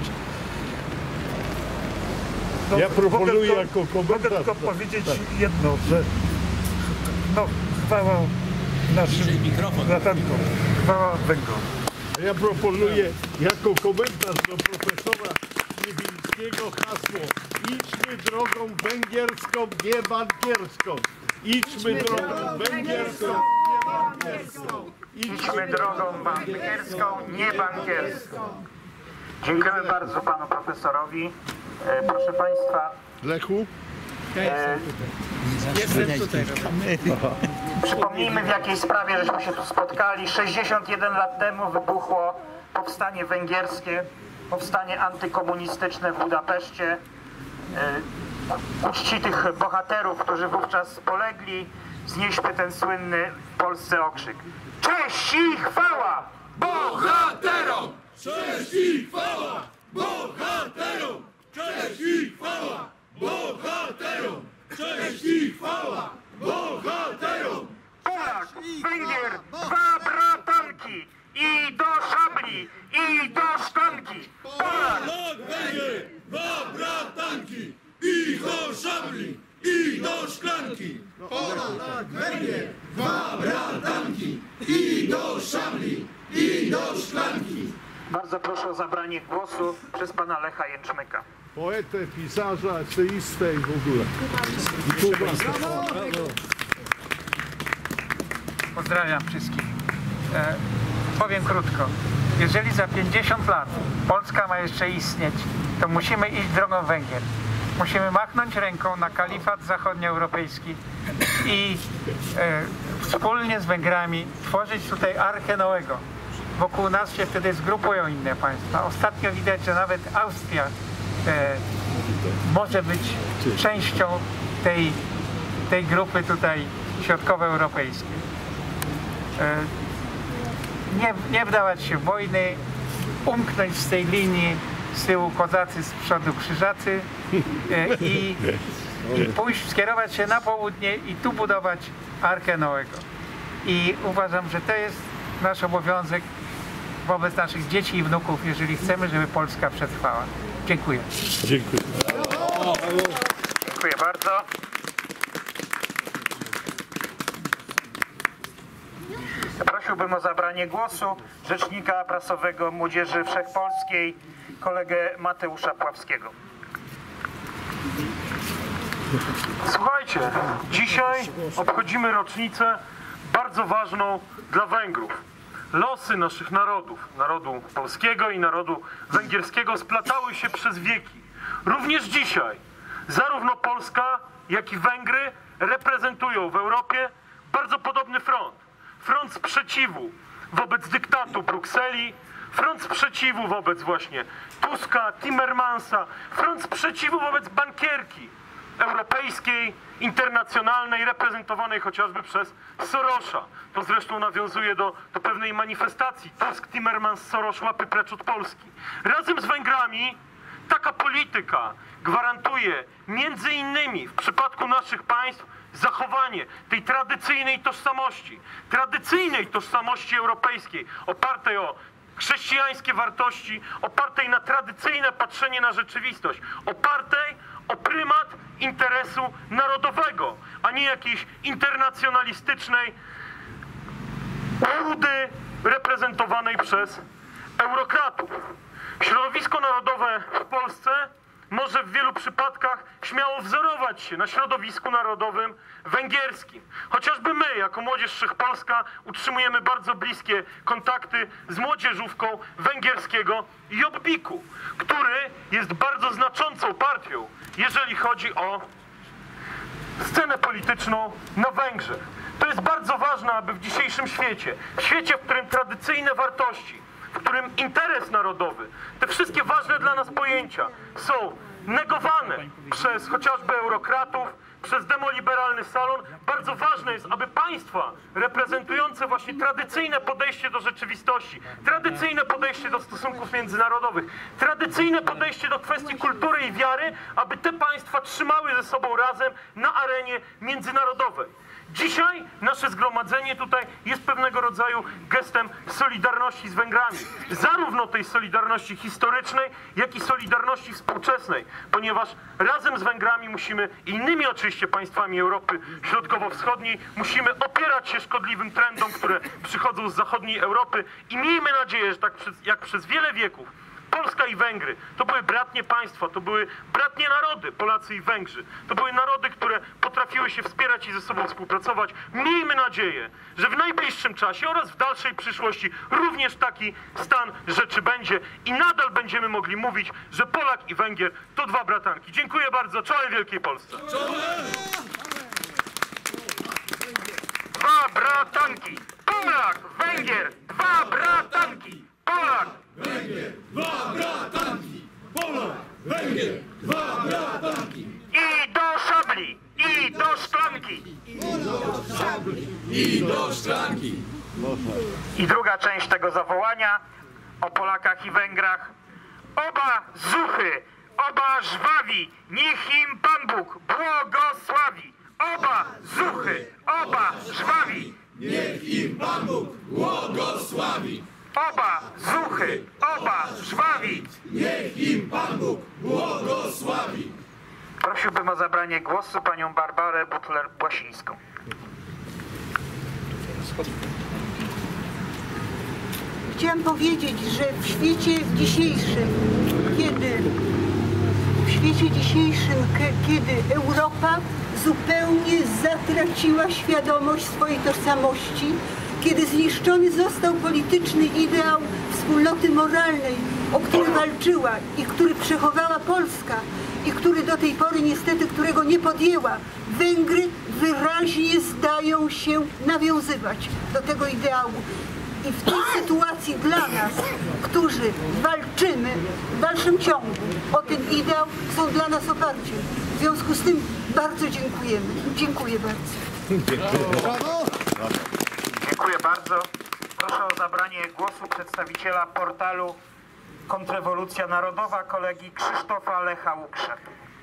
No, Ja proponuję mogę jako tylko, mogę komentarz. tylko powiedzieć jedno, że no, chwała naszym bratankom, chwała Węgrom. Ja proponuję jako komentarz do profesora Śliwińskiego hasło: idźmy drogą węgierską, nie bankierską. Idźmy drogą węgierską, nie bankierską. Idźmy drogą bankierską, nie bankierską. Dziękujemy bardzo panu profesorowi. E, proszę państwa, Lechu? e, przypomnijmy, w jakiej sprawie żeśmy się tu spotkali. sześćdziesiąt jeden lat temu wybuchło powstanie węgierskie, powstanie antykomunistyczne w Budapeszcie. E, ku czci tych bohaterów, którzy wówczas polegli, znieśmy ten słynny w Polsce okrzyk: cześć i chwała! Bohaterom! Cześć i chwała! Bohaterom! Cześć i chwała! Bohaterom! Cześć i chwała! Bohaterom! Polak! dwa bratanki i do szabli, i do szklanki. Polak, Węgier, dwa bratanki i do szabli, i do szklanki. Bardzo proszę o zabranie głosu przez pana Lecha Jęczmyka. Poetę, pisarza, eseistę i w ogóle. Pozdrawiam wszystkich. E, powiem krótko. Jeżeli za pięćdziesiąt lat Polska ma jeszcze istnieć, to musimy iść drogą Węgier. Musimy machnąć ręką na kalifat zachodnioeuropejski i e, wspólnie z Węgrami tworzyć tutaj Arkę Noego. Wokół nas się wtedy zgrupują inne państwa. Ostatnio widać, że nawet Austria e, może być częścią tej, tej grupy tutaj środkowoeuropejskiej. E, nie, nie wdawać się w wojny, umknąć z tej linii, z tyłu kozacy, z przodu krzyżacy e, i, i pójść, skierować się na południe i tu budować Arkę Noego. I uważam, że to jest nasz obowiązek wobec naszych dzieci i wnuków, jeżeli chcemy, żeby Polska przetrwała. Dziękuję. Dziękuję. Dziękuję bardzo. Prosiłbym o zabranie głosu rzecznika prasowego Młodzieży Wszechpolskiej, kolegę Mateusza Pławskiego. Słuchajcie, dzisiaj obchodzimy rocznicę bardzo ważną dla Węgrów. Losy naszych narodów, narodu polskiego i narodu węgierskiego, splatały się przez wieki. Również dzisiaj zarówno Polska, jak i Węgry reprezentują w Europie bardzo podobny front. Front sprzeciwu wobec dyktatu Brukseli, front sprzeciwu wobec właśnie Tuska, Timmermansa, front sprzeciwu wobec bankierki europejskiej, internacjonalnej, reprezentowanej chociażby przez Sorosza. To zresztą nawiązuje do, do pewnej manifestacji Tusk, Timmermans, Soros, łapy precz od Polski. Razem z Węgrami taka polityka gwarantuje między innymi w przypadku naszych państw zachowanie tej tradycyjnej tożsamości, tradycyjnej tożsamości europejskiej, opartej o chrześcijańskie wartości, opartej na tradycyjne patrzenie na rzeczywistość, opartej o prymat interesu narodowego, a nie jakiejś internacjonalistycznej łudy reprezentowanej przez eurokratów. Środowisko narodowe w Polsce może w wielu przypadkach śmiało wzorować się na środowisku narodowym węgierskim. Chociażby my, jako Młodzież Wszechpolska, utrzymujemy bardzo bliskie kontakty z młodzieżówką węgierskiego Jobbiku, który jest bardzo znaczącą partią, jeżeli chodzi o scenę polityczną na Węgrzech. To jest bardzo ważne, aby w dzisiejszym świecie, w świecie, w którym tradycyjne wartości, w którym interes narodowy, te wszystkie ważne dla nas pojęcia są negowane przez chociażby eurokratów, przez demoliberalny salon, bardzo ważne jest, aby państwa reprezentujące właśnie tradycyjne podejście do rzeczywistości, tradycyjne podejście do stosunków międzynarodowych, tradycyjne podejście do kwestii kultury i wiary, aby te państwa trzymały ze sobą razem na arenie międzynarodowej. Dzisiaj nasze zgromadzenie tutaj jest pewnego rodzaju gestem solidarności z Węgrami. Zarówno tej solidarności historycznej, jak i solidarności współczesnej, ponieważ razem z Węgrami musimy, i innymi oczywiście państwami Europy Środkowo-Wschodniej, musimy opierać się szkodliwym trendom, które przychodzą z zachodniej Europy i miejmy nadzieję, że tak przez, jak przez wiele wieków Polska i Węgry to były bratnie państwa, to były bratnie narody, Polacy i Węgrzy. To były narody, które potrafiły się wspierać i ze sobą współpracować. Miejmy nadzieję, że w najbliższym czasie oraz w dalszej przyszłości również taki stan rzeczy będzie i nadal będziemy mogli mówić, że Polak i Węgier to dwa bratanki. Dziękuję bardzo. Czołem Wielkiej Polsce. Dwa bratanki. Polak, Węgier, dwa bratanki. Polak. Węgier, dwa bratanki. Polak, Węgier, dwa bratanki. I do szabli, i do szklanki. I do szklanki. I druga część tego zawołania o Polakach i Węgrach. Oba zuchy, oba żwawi, niech im Pan Bóg błogosławi. Oba zuchy, oba żwawi, Niech im Pan Bóg błogosławi. oba zuchy, oba żwawi. Niech im Pan Bóg błogosławi. Prosiłbym o zabranie głosu panią Barbarę Butler-Błasińską. Chciałam powiedzieć, że w świecie dzisiejszym, kiedy w świecie dzisiejszym, kiedy Europa zupełnie zatraciła świadomość swojej tożsamości, kiedy zniszczony został polityczny ideał wspólnoty moralnej, o który walczyła i który przechowała Polska i który do tej pory niestety, którego nie podjęła, Węgry wyraźnie zdają się nawiązywać do tego ideału. I w tej sytuacji dla nas, którzy walczymy w dalszym ciągu o ten ideał, są dla nas oparciem. W związku z tym bardzo dziękujemy. Dziękuję bardzo. Dziękuję bardzo. Proszę o zabranie głosu przedstawiciela portalu Kontrrewolucja Narodowa, kolegi Krzysztofa Lecha Łuksza.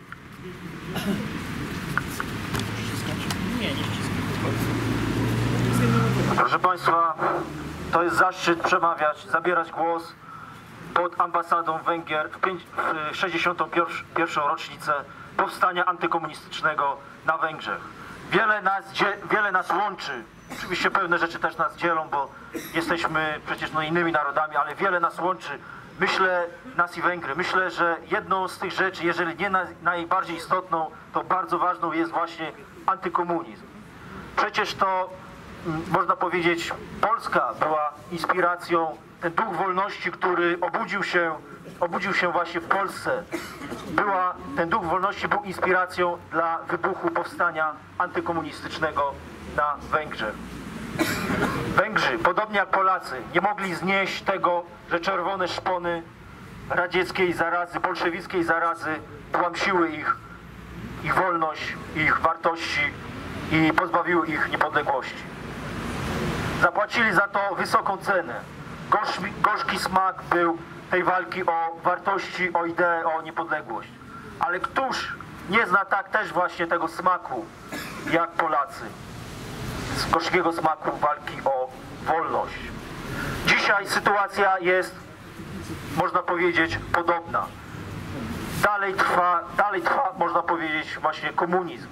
Proszę Państwa, to jest zaszczyt przemawiać, zabierać głos pod ambasadą Węgier w sześćdziesiątą pierwszą rocznicę powstania antykomunistycznego na Węgrzech. Wiele nas, wiele nas łączy, oczywiście pewne rzeczy też nas dzielą, bo jesteśmy przecież no, innymi narodami, ale wiele nas łączy. Myślę, nas i Węgry, myślę, że jedną z tych rzeczy, jeżeli nie najbardziej istotną, to bardzo ważną jest właśnie antykomunizm. Przecież to, można powiedzieć, Polska była inspiracją, ten duch wolności, który obudził się, obudził się właśnie w Polsce. Była, ten duch wolności był inspiracją dla wybuchu powstania antykomunistycznego na Węgrzech. Węgrzy, podobnie jak Polacy, nie mogli znieść tego, że czerwone szpony radzieckiej zarazy, bolszewickiej zarazy tłamsiły ich, ich wolność, ich wartości i pozbawiły ich niepodległości. Zapłacili za to wysoką cenę. Gorzki, gorzki smak był tej walki o wartości, o ideę, o niepodległość. Ale któż nie zna tak też właśnie tego smaku jak Polacy? Z gorzkiego smaku walki o wolność. Dzisiaj sytuacja jest, można powiedzieć, podobna. Dalej trwa, dalej trwa, można powiedzieć, właśnie komunizm.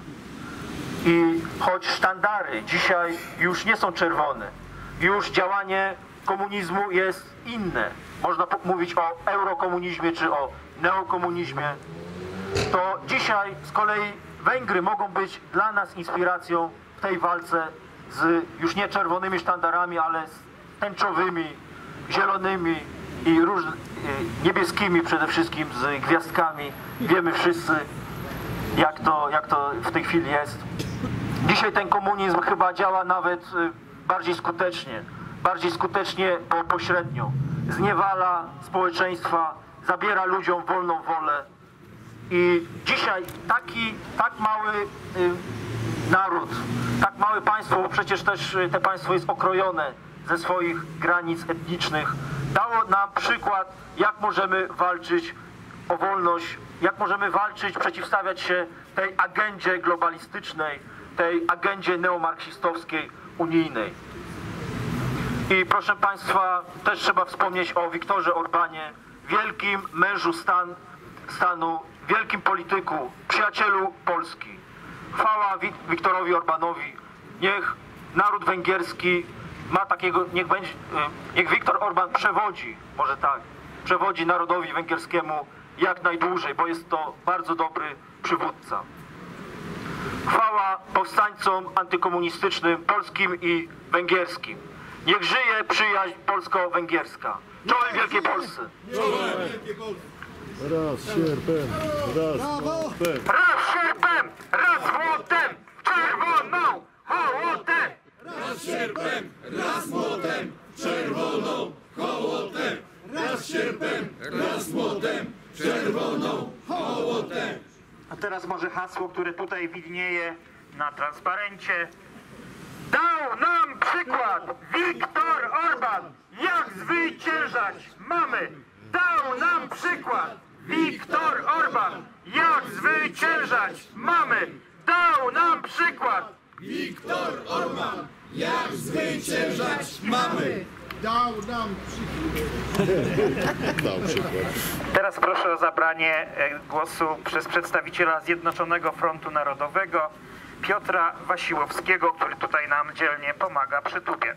I choć sztandary dzisiaj już nie są czerwone, już działanie komunizmu jest inne. Można mówić o eurokomunizmie czy o neokomunizmie. To dzisiaj z kolei Węgry mogą być dla nas inspiracją w tej walce z już nie czerwonymi sztandarami, ale z tęczowymi, zielonymi i róż, niebieskimi przede wszystkim, z gwiazdkami. Wiemy wszyscy, jak to, jak to w tej chwili jest. Dzisiaj ten komunizm chyba działa nawet bardziej skutecznie, bardziej skutecznie po, pośrednio. Zniewala społeczeństwa, zabiera ludziom wolną wolę. I dzisiaj taki, tak mały y, naród, tak małe państwo, bo przecież też te państwo jest okrojone ze swoich granic etnicznych, dało nam przykład, jak możemy walczyć o wolność, jak możemy walczyć, przeciwstawiać się tej agendzie globalistycznej, tej agendzie neomarksistowskiej, unijnej. I proszę Państwa, też trzeba wspomnieć o Viktorze Orbanie, wielkim mężu stan, stanu, wielkim polityku, przyjacielu Polski. Chwała Viktorowi Orbanowi. Niech naród węgierski ma takiego, niech będzie, niech Viktor Orban przewodzi, może tak, przewodzi narodowi węgierskiemu jak najdłużej, bo jest to bardzo dobry przywódca. Chwała powstańcom antykomunistycznym polskim i węgierskim. Niech żyje przyjaźń polsko-węgierska. Czołem Wielkiej Polsce! Raz sierpem, raz młotem. Raz sierpem, raz młotem, czerwoną hołotę! Raz sierpem, raz młotem, czerwoną hołotę. Raz sierpem, raz młotem, czerwoną hołotę. A teraz może hasło, które tutaj widnieje na transparencie. Dał nam przykład Viktor Orban, jak zwyciężać mamy. Dał nam przykład Viktor Orban, jak zwyciężać mamy. Dał nam przykład Viktor Orban, jak zwyciężać mamy. dał nam przykład. Dał przykład. Teraz proszę o zabranie e, głosu przez przedstawiciela Zjednoczonego Frontu Narodowego Piotra Wasiłowskiego, który tutaj nam dzielnie pomaga przy tubie.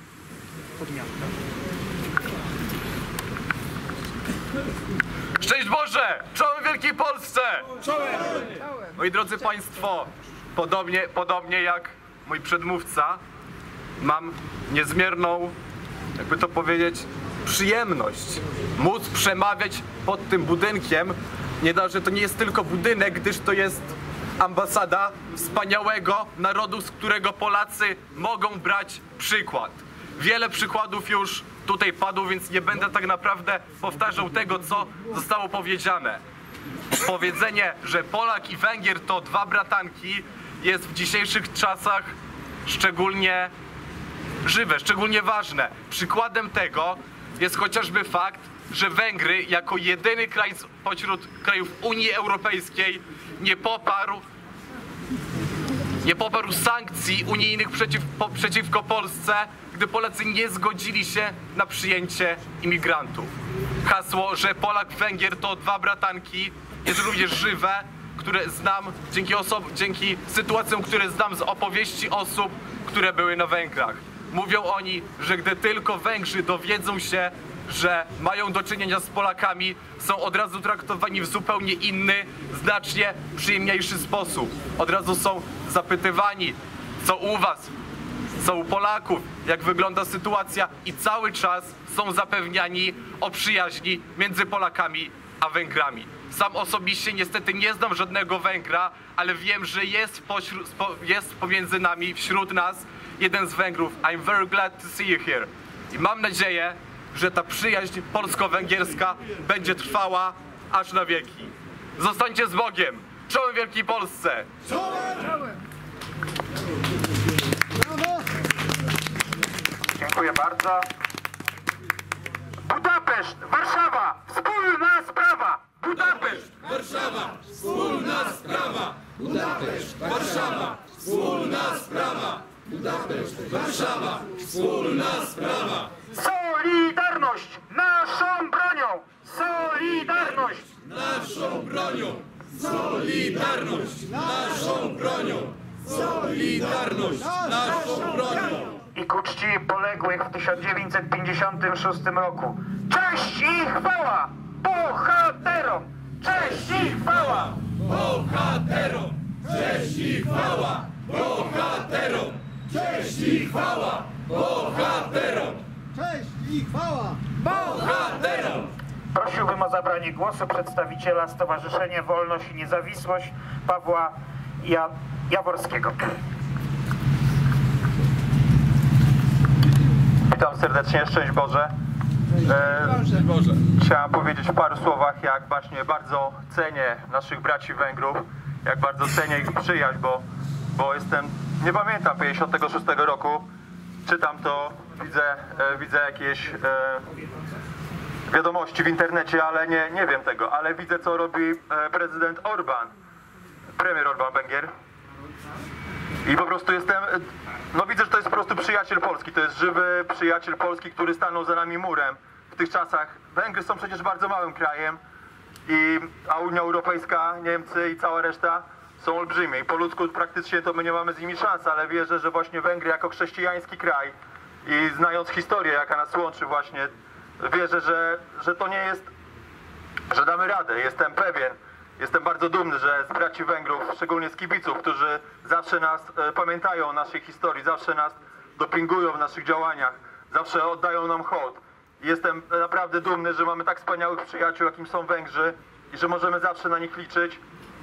Szczęść Boże! Czołem Wielkiej Polsce! Czołem! Moi drodzy Państwo, podobnie, podobnie jak mój przedmówca, mam niezmierną, jakby to powiedzieć, przyjemność móc przemawiać pod tym budynkiem. Nie da, że to nie jest tylko budynek, gdyż to jest ambasada wspaniałego narodu, z którego Polacy mogą brać przykład. Wiele przykładów już tutaj padło, więc nie będę tak naprawdę powtarzał tego, co zostało powiedziane. Powiedzenie, że Polak i Węgier to dwa bratanki, jest w dzisiejszych czasach szczególnie żywe, szczególnie ważne. Przykładem tego jest chociażby fakt, że Węgry jako jedyny kraj pośród krajów Unii Europejskiej nie poparł nie poparł sankcji unijnych przeciw, po, przeciwko Polsce, gdy Polacy nie zgodzili się na przyjęcie imigrantów. Hasło, że Polak, Węgier to dwa bratanki, jest również żywe, które znam dzięki, oso- dzięki sytuacjom, które znam z opowieści osób, które były na Węgrach. Mówią oni, że gdy tylko Węgrzy dowiedzą się, że mają do czynienia z Polakami, są od razu traktowani w zupełnie inny, znacznie przyjemniejszy sposób. Od razu są zapytywani, co u was, co u Polaków, jak wygląda sytuacja, i cały czas są zapewniani o przyjaźni między Polakami a Węgrami. Sam osobiście niestety nie znam żadnego Węgra, ale wiem, że jest, pośród, jest pomiędzy nami, wśród nas, jeden z Węgrów. I'm very glad to see you here. I mam nadzieję, że ta przyjaźń polsko-węgierska będzie trwała aż na wieki. Zostańcie z Bogiem! Czołem Wielkiej Polsce! Dziękuję bardzo. Budapeszt, Warszawa, wspólna sprawa! Budapeszt, Warszawa, wspólna sprawa! Budapeszt, Warszawa, wspólna sprawa! Budapeszt, Warszawa, wspólna sprawa! Solidarność naszą bronią! Solidarność! Naszą bronią! Solidarność naszą bronią! Solidarność naszą bronią! I ku czci poległych w tysiąc dziewięćset pięćdziesiątym szóstym roku. Cześć i chwała bohaterom! Cześć i chwała! Bohaterom! Cześć i chwała! Bohaterom! Cześć i chwała! Bohaterom! Cześć i chwała! Bohaterom! Prosiłbym o zabranie głosu przedstawiciela Stowarzyszenia Wolność i Niezawisłość Pawła ja Jaworskiego. Witam serdecznie, szczęść Boże. E, chciałem powiedzieć w paru słowach, jak właśnie bardzo cenię naszych braci Węgrów, jak bardzo cenię ich przyjaźń, bo, bo jestem, nie pamiętam pięćdziesiątego szóstego roku, czytam to, widzę, e, widzę jakieś e, wiadomości w internecie, ale nie, nie wiem tego, ale widzę, co robi e, prezydent Orban, premier Orban Węgier. I po prostu jestem, no widzę, że to jest po prostu przyjaciel Polski, to jest żywy przyjaciel Polski, który stanął za nami murem w tych czasach. Węgry są przecież bardzo małym krajem, i, a Unia Europejska, Niemcy i cała reszta są olbrzymie. I po ludzku praktycznie to my nie mamy z nimi szans, ale wierzę, że właśnie Węgry jako chrześcijański kraj i znając historię, jaka nas łączy właśnie, wierzę, że, że to nie jest, że damy radę, jestem pewien. Jestem bardzo dumny, że z braci Węgrów, szczególnie z kibiców, którzy zawsze nas e, pamiętają o naszej historii, zawsze nas dopingują w naszych działaniach, zawsze oddają nam hołd. Jestem naprawdę dumny, że mamy tak wspaniałych przyjaciół, jakim są Węgrzy, i że możemy zawsze na nich liczyć.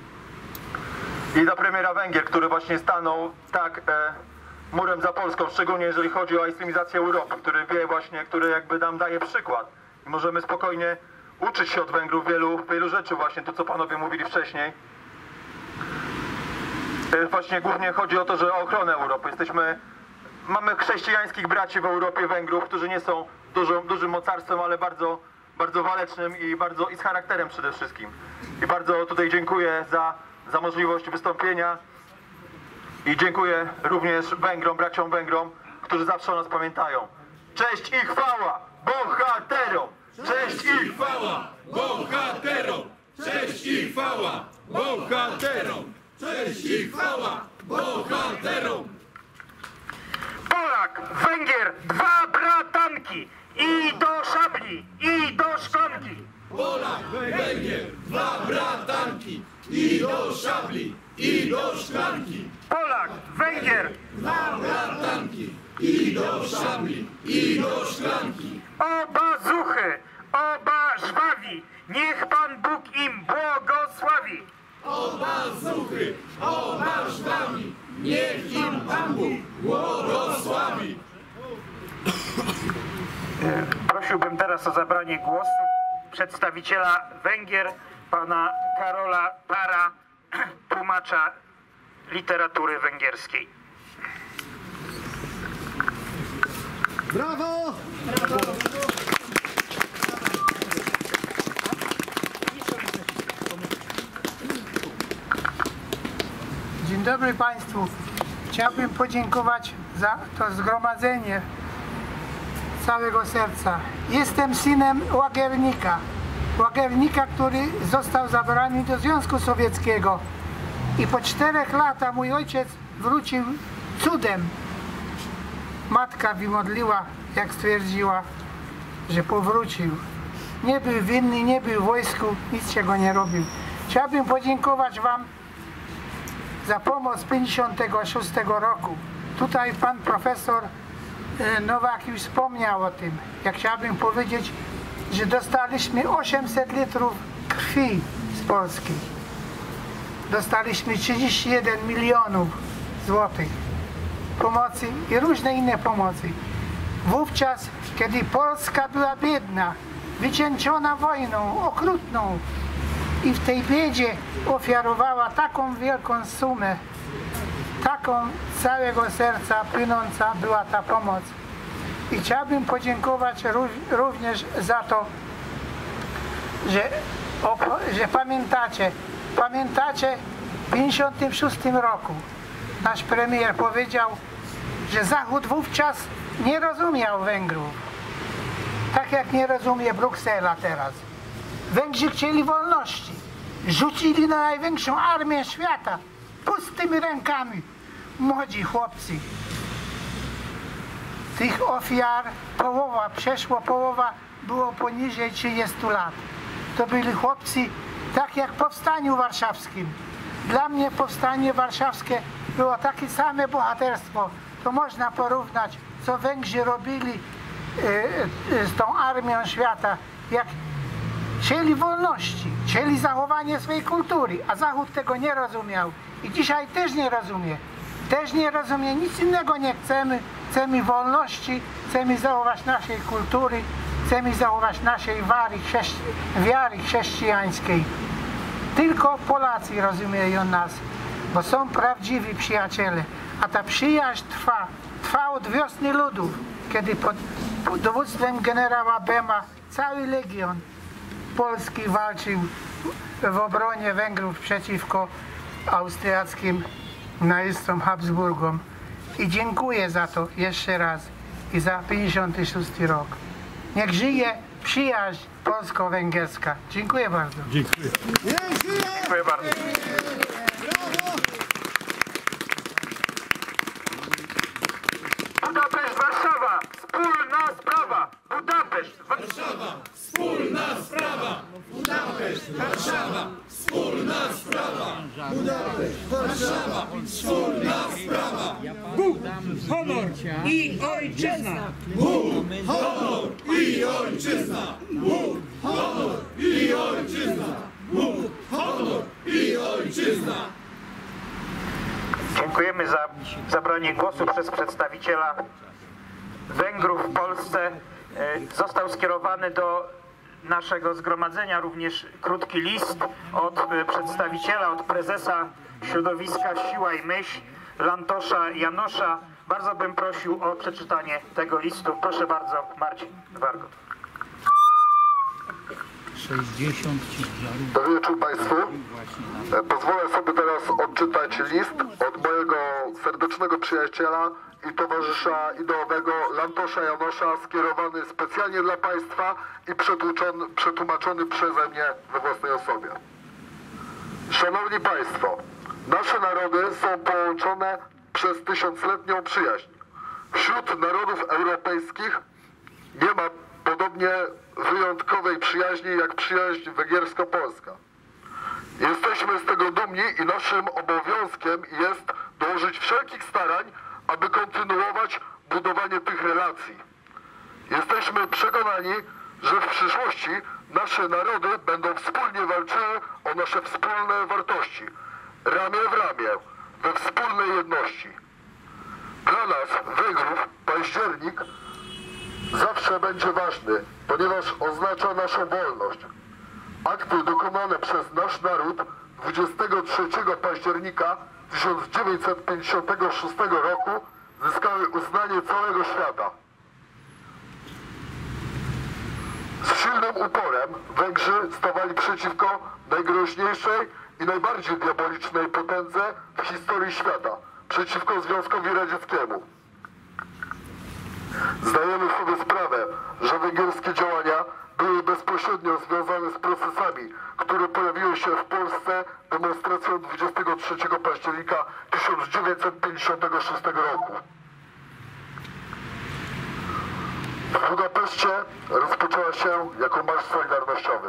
I dla premiera Węgier, który właśnie stanął tak e, murem za Polską, szczególnie jeżeli chodzi o islamizację Europy, który wie właśnie, który jakby nam daje przykład. I możemy spokojnie uczyć się od Węgrów wielu, wielu rzeczy, właśnie to, co panowie mówili wcześniej. Właśnie głównie chodzi o to, że o ochronę Europy. Jesteśmy, mamy chrześcijańskich braci w Europie, Węgrów, którzy nie są dużo, dużym mocarstwem, ale bardzo, bardzo walecznym i, bardzo, i z charakterem przede wszystkim. I bardzo tutaj dziękuję za, za możliwość wystąpienia i dziękuję również Węgrom, braciom Węgrom, którzy zawsze o nas pamiętają. Cześć i chwała bohaterom! Cześć i chwała bohaterom! Cześć i chwała bohaterom! Cześć i chwała bohaterom! Polak, Węgier, dwa bratanki i do szabli, i do szklanki. Polak, Węgier, dwa bratanki i do szabli, i do szklanki. Polak, Węgier, dwa bratanki i do szabli, i do szklanki. Oba zuchy, oba żwawi, niech Pan Bóg im błogosławi. Oba zuchy, oba żwawi, niech im Pan Bóg błogosławi. Prosiłbym teraz o zabranie głosu przedstawiciela Węgier, pana Karola Para, tłumacza literatury węgierskiej. Brawo! Brawo! Dzień dobry Państwu. Chciałbym podziękować za to zgromadzenie z całego serca. Jestem synem łagiernika. Łagiernika, który został zabrany do Związku Sowieckiego. I po czterech latach mój ojciec wrócił cudem. Matka wymodliła, jak stwierdziła, że powrócił. Nie był winny, nie był w wojsku, nic się go nie robił. Chciałbym podziękować Wam za pomoc pięćdziesiątego szóstego roku. Tutaj pan profesor Nowak już wspomniał o tym. Ja chciałbym powiedzieć, że dostaliśmy osiemset litrów krwi z Polski. Dostaliśmy trzydzieści jeden milionów złotych pomocy i różne inne pomocy. Wówczas, kiedy Polska była biedna, wycieńczona wojną okrutną i w tej biedzie ofiarowała taką wielką sumę, taką z całego serca płynąca była ta pomoc. I chciałbym podziękować również za to, że, że pamiętacie, pamiętacie w pięćdziesiątym szóstym roku nasz premier powiedział, że Zachód wówczas nie rozumiał Węgrów, tak jak nie rozumie Bruksela teraz. Węgrzy chcieli wolności, rzucili na największą armię świata, pustymi rękami, młodzi chłopcy. Tych ofiar połowa, przeszło połowa było poniżej trzydziestu lat. To byli chłopcy, tak jak w Powstaniu Warszawskim. Dla mnie Powstanie Warszawskie było takie same bohaterstwo. To można porównać, co Węgrzy robili e, e, z tą armią świata, jak chcieli wolności, chcieli zachowanie swojej kultury, a Zachód tego nie rozumiał. I dzisiaj też nie rozumie. Też nie rozumie, nic innego nie chcemy. Chcemy wolności, chcemy zachować naszej kultury, chcemy zachować naszej wiary, chrześci wiary chrześcijańskiej. Tylko Polacy rozumieją nas, bo są prawdziwi przyjaciele. A ta przyjaźń trwa, trwa od wiosny ludów, kiedy pod, pod dowództwem generała Bema cały legion polski walczył w obronie Węgrów przeciwko austriackim najeźdźcom Habsburgom. I dziękuję za to jeszcze raz i za pięćdziesiąty szósty rok. Niech żyje przyjaźń polsko-węgierska. Dziękuję bardzo. Dziękuję. Dziękuję bardzo. Budapeszt, Warszawa, wspólna sprawa. Budapeszt, Warszawa, wspólna sprawa. Budapeszt, Warszawa, wspólna sprawa. Budapeszt, Warszawa, wspólna sprawa. Bóg, honor i ojczyzna. Bóg, honor i ojczyzna. Bóg, honor i ojczyzna. Bóg, honor i ojczyzna. Dziękujemy za zabranie głosu przez przedstawiciela Węgrów w Polsce. Został skierowany do naszego zgromadzenia również krótki list od przedstawiciela, od prezesa środowiska Siła i Myśl, Lantosza Janosza. Bardzo bym prosił o przeczytanie tego listu. Proszę bardzo, Marcin Wargot. sześćdziesiąt ciężarów. Dobry wieczór Państwu. Pozwolę sobie teraz odczytać list od mojego serdecznego wiecznego przyjaciela i towarzysza ideowego Lantosza Janosza, skierowany specjalnie dla Państwa i przetłumaczony przeze mnie we własnej osobie. Szanowni Państwo, nasze narody są połączone przez tysiącletnią przyjaźń. Wśród narodów europejskich nie ma podobnie wyjątkowej przyjaźni jak przyjaźń węgiersko-polska. Jesteśmy z tego dumni i naszym obowiązkiem jest dołożyć wszelkich starań, aby kontynuować budowanie tych relacji. Jesteśmy przekonani, że w przyszłości nasze narody będą wspólnie walczyły o nasze wspólne wartości, ramię w ramię, we wspólnej jedności. Dla nas, Węgrów, październik zawsze będzie ważny, ponieważ oznacza naszą wolność. Akty dokonane przez nasz naród dwudziestego trzeciego października tysiąc dziewięćset pięćdziesiątego szóstego roku zyskały uznanie całego świata. Z silnym uporem Węgrzy stawali przeciwko najgroźniejszej i najbardziej diabolicznej potędze w historii świata, przeciwko Związkowi Radzieckiemu. Zdajemy sobie sprawę, że węgierskie działania były bezpośrednio związane z procesami, które pojawiły się w Polsce demonstracją dwudziestego trzeciego października tysiąc dziewięćset pięćdziesiątego szóstego roku. W Budapeszcie rozpoczęła się jako marsz solidarnościowy.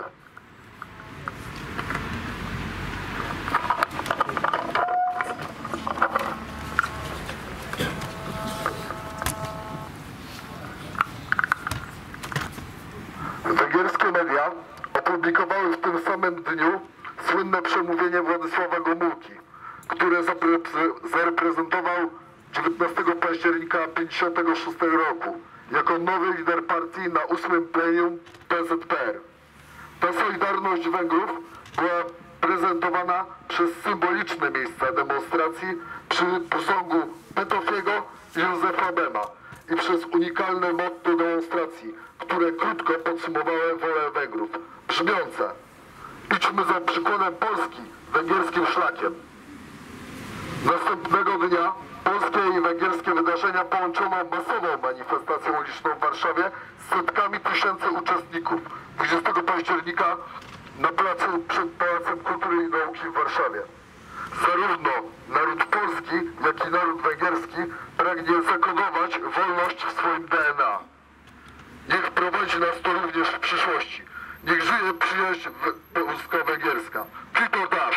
Węgierskie media opublikowały w tym samym dniu słynne przemówienie Władysława Gomułki, które zareprezentował dziewiętnastego października tysiąc dziewięćset pięćdziesiątego szóstego roku jako nowy lider partii na ósmym plenum P Z P R. Ta solidarność Węgrów była prezentowana przez symboliczne miejsca demonstracji przy posągu Petofiego i Józefa Bema i przez unikalne motto demonstracji, które krótko podsumowały wolę Węgrów, brzmiące: idźmy za przykładem Polski węgierskim szlakiem. Następnego dnia polskie i węgierskie wydarzenia połączono masową manifestacją uliczną w Warszawie z setkami tysięcy uczestników dwudziestego października na placu przed Pałacem Kultury i Nauki w Warszawie. Zarówno naród polski, jak i naród węgierski pragnie zakodować wolność w swoim D N A. Niech prowadzi nas to również w przyszłości. Niech żyje przyjaźń polsko-węgierska. Tylko tak.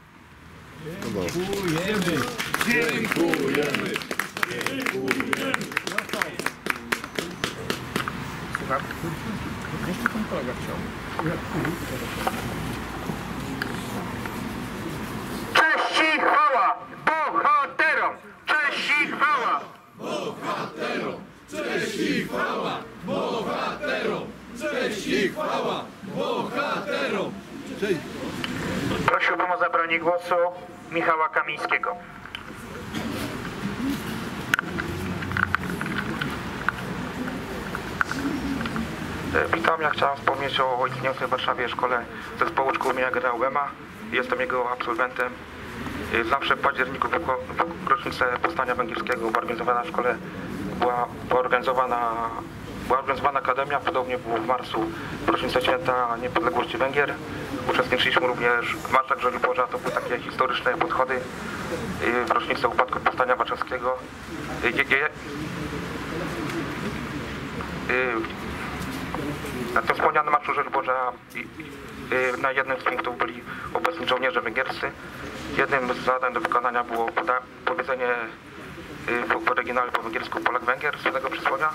Dziękujemy. Dziękujemy. Dziękujemy. Słucham? Jeszcze pan kolega chciał. Cześć i chwała bohaterom! Cześć i chwała! Bohaterom! Cześć i chwała bohaterom! Cześć i chwała bohaterom! Cześć. Prosiłbym o zabranie głosu Michała Kamińskiego. Witam, ja chciałem wspomnieć o istniejącej w Warszawie szkole zespołu szkół imienia generała Bema. Jestem jego absolwentem. Zawsze w październiku w rocznicę powstania węgierskiego była organizowana w szkole, była, była, organizowana, była organizowana akademia, podobnie było w marcu w rocznicę święta niepodległości Węgier. Uczestniczyliśmy również w marszach Żoliborza, to były takie historyczne podchody w rocznicę upadku powstania warszawskiego. Na tym wspomnianym marszu Żoliborza na jednym z punktów byli obecni żołnierze węgierscy. Jednym z zadań do wykonania było powiedzenie w oryginale po węgiersku Polak-Węgier z tego przysłowia.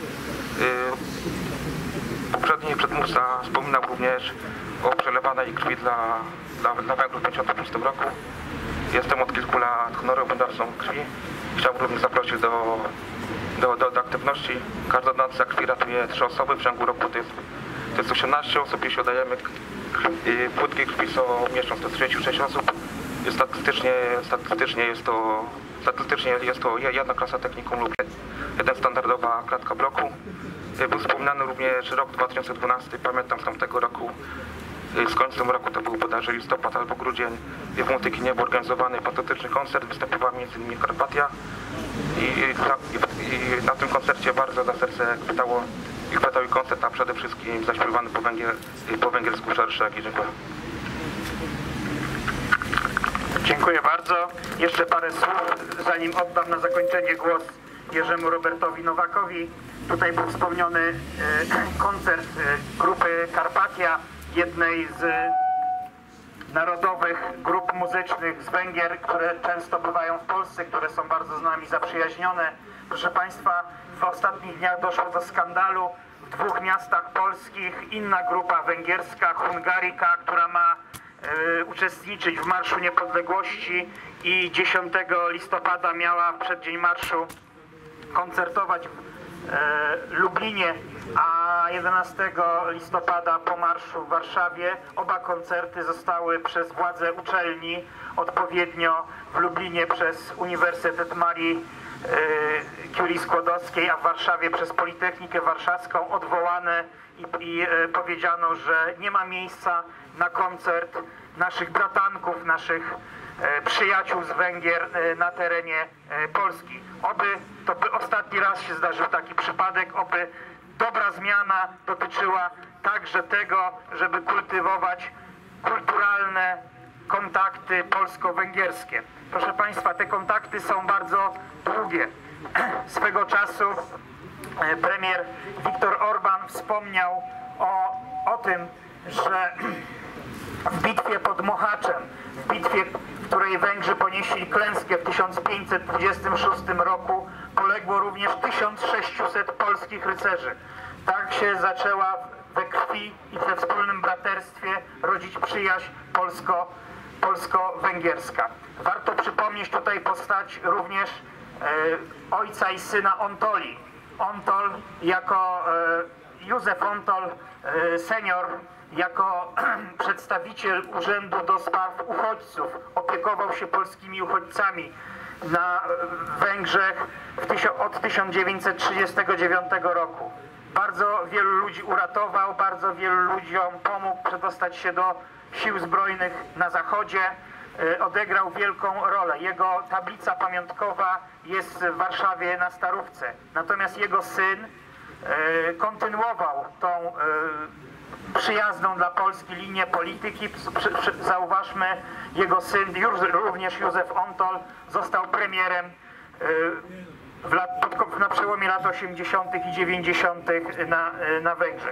Poprzedni przedmówca wspominał również o przelewanej krwi dla, dla, dla Węgrów w tysiąc dziewięćset pięćdziesiątym roku. Jestem od kilku lat honorowym dawcą krwi. Chciałbym również zaprosić do, do, do, do aktywności. Każda donacja krwi ratuje trzy osoby, w ciągu roku to jest, to jest osiemnaście osób, jeśli oddajemy płytkie krwi, co mieszczą sto trzydzieści sześć osób. Statystycznie, statystycznie, jest to, statystycznie jest to jedna klasa technikum lub jeden standardowa klatka bloku. Był wspomniany również rok dwa tysiące dwunasty, pamiętam z tamtego roku z końcem roku, to był bodajże listopad albo grudzień, w Motykinie był organizowany patriotyczny koncert, występowała między innymi Karpatia i na, i na tym koncercie bardzo za serce chwytało i chwytał i koncert, a przede wszystkim zaśpiewany po, węgier, po węgiersku szerszaki. Dziękuję. Dziękuję bardzo. Jeszcze parę słów, zanim oddam na zakończenie głos Jerzemu Robertowi Nowakowi. Tutaj był wspomniony e, koncert e, grupy Karpatia, jednej z e, narodowych grup muzycznych z Węgier, które często bywają w Polsce, które są bardzo z nami zaprzyjaźnione. Proszę Państwa, w ostatnich dniach doszło do skandalu w dwóch miastach polskich. Inna grupa węgierska, Hungarika, która ma e, uczestniczyć w Marszu Niepodległości i dziesiątego listopada miała w przeddzień marszu koncertować w Lublinie, a jedenastego listopada po marszu w Warszawie. Oba koncerty zostały przez władze uczelni, odpowiednio w Lublinie przez Uniwersytet Marii Curie Skłodowskiej, a w Warszawie przez Politechnikę Warszawską odwołane i, i powiedziano, że nie ma miejsca na koncert naszych bratanków, naszych przyjaciół z Węgier na terenie Polski. Oby to by ostatni raz się zdarzył taki przypadek, oby dobra zmiana dotyczyła także tego, żeby kultywować kulturalne kontakty polsko-węgierskie. Proszę Państwa, te kontakty są bardzo długie. Swego czasu premier Viktor Orban wspomniał o, o tym, że w bitwie pod Mohaczem, w bitwie, w której Węgrzy ponieśli klęskę w tysiąc pięćset dwudziestym szóstym roku, poległo również tysiąc sześciuset polskich rycerzy. Tak się zaczęła we krwi i we wspólnym braterstwie rodzić przyjaźń polsko, polsko-węgierska. Warto przypomnieć tutaj postać również e, ojca i syna Ontoli. Ontol jako e, Józef Ontol e, senior, jako przedstawiciel Urzędu do Spraw Uchodźców opiekował się polskimi uchodźcami na Węgrzech w od tysiąc dziewięćset trzydziestego dziewiątego roku. Bardzo wielu ludzi uratował, bardzo wielu ludziom pomógł przedostać się do sił zbrojnych na zachodzie. Odegrał wielką rolę. Jego tablica pamiątkowa jest w Warszawie na Starówce. Natomiast jego syn kontynuował tą przyjazną dla Polski linię polityki. Zauważmy, jego syn, również Józef Ontol, został premierem w lat, na przełomie lat osiemdziesiątych i dziewięćdziesiątych na, na Węgrzech.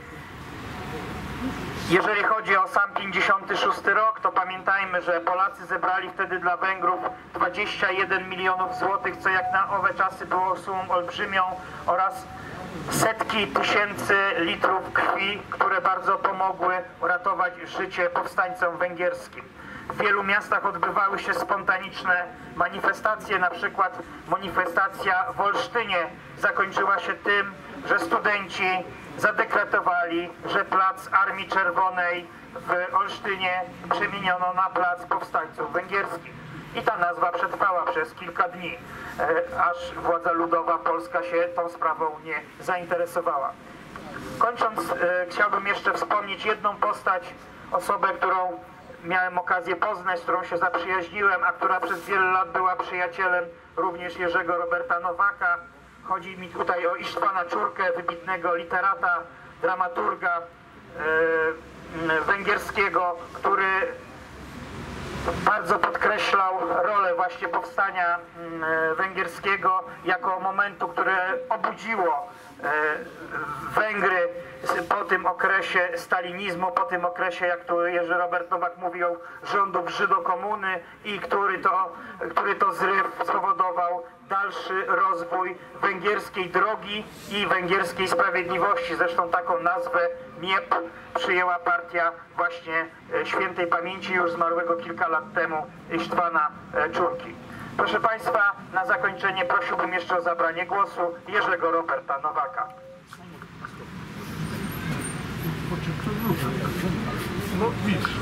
Jeżeli chodzi o sam pięćdziesiąty szósty rok, to pamiętajmy, że Polacy zebrali wtedy dla Węgrów dwadzieścia jeden milionów złotych, co jak na owe czasy było sumą olbrzymią, oraz setki tysięcy litrów krwi, które bardzo pomogły uratować życie powstańcom węgierskim. W wielu miastach odbywały się spontaniczne manifestacje, na przykład manifestacja w Olsztynie zakończyła się tym, że studenci zadekretowali, że plac Armii Czerwonej w Olsztynie przemieniono na plac powstańców węgierskich. I ta nazwa przetrwała przez kilka dni, aż władza ludowa polska się tą sprawą nie zainteresowała. Kończąc, chciałbym jeszcze wspomnieć jedną postać, osobę, którą miałem okazję poznać, z którą się zaprzyjaźniłem, a która przez wiele lat była przyjacielem również Jerzego Roberta Nowaka. Chodzi mi tutaj o Ištvána Čurkę, wybitnego literata, dramaturga e, węgierskiego, który bardzo podkreślał rolę właśnie powstania e, węgierskiego jako momentu, które obudziło e, Węgry po tym okresie stalinizmu, po tym okresie, jak tu Jerzy Robert Nowak mówił, rządów Żydokomuny, i który to, który to zryw spowodował dalszy rozwój węgierskiej drogi i węgierskiej sprawiedliwości. Zresztą taką nazwę M I E P przyjęła partia właśnie świętej pamięci już zmarłego kilka lat temu Ištvána Čurki. Proszę Państwa, na zakończenie prosiłbym jeszcze o zabranie głosu Jerzego Roberta Nowaka. No widzisz,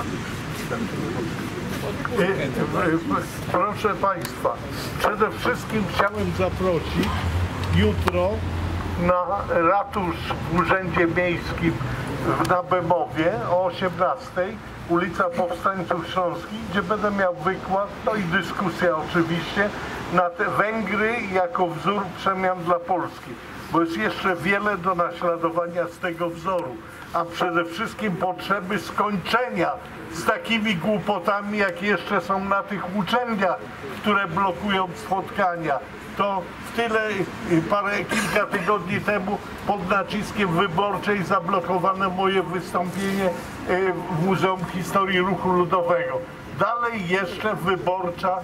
proszę Państwa, przede wszystkim chciałem zaprosić jutro na ratusz w Urzędzie Miejskim na Bemowie o osiemnastej, ulica Powstańców Śląskich, gdzie będę miał wykład, no i dyskusja oczywiście, na te Węgry jako wzór przemian dla Polski, bo jest jeszcze wiele do naśladowania z tego wzoru, a przede wszystkim potrzeby skończenia z takimi głupotami, jakie jeszcze są na tych uczelniach, które blokują spotkania. To w tyle parę, kilka tygodni temu pod naciskiem Wyborczej zablokowano moje wystąpienie w Muzeum Historii Ruchu Ludowego. Dalej jeszcze Wyborcza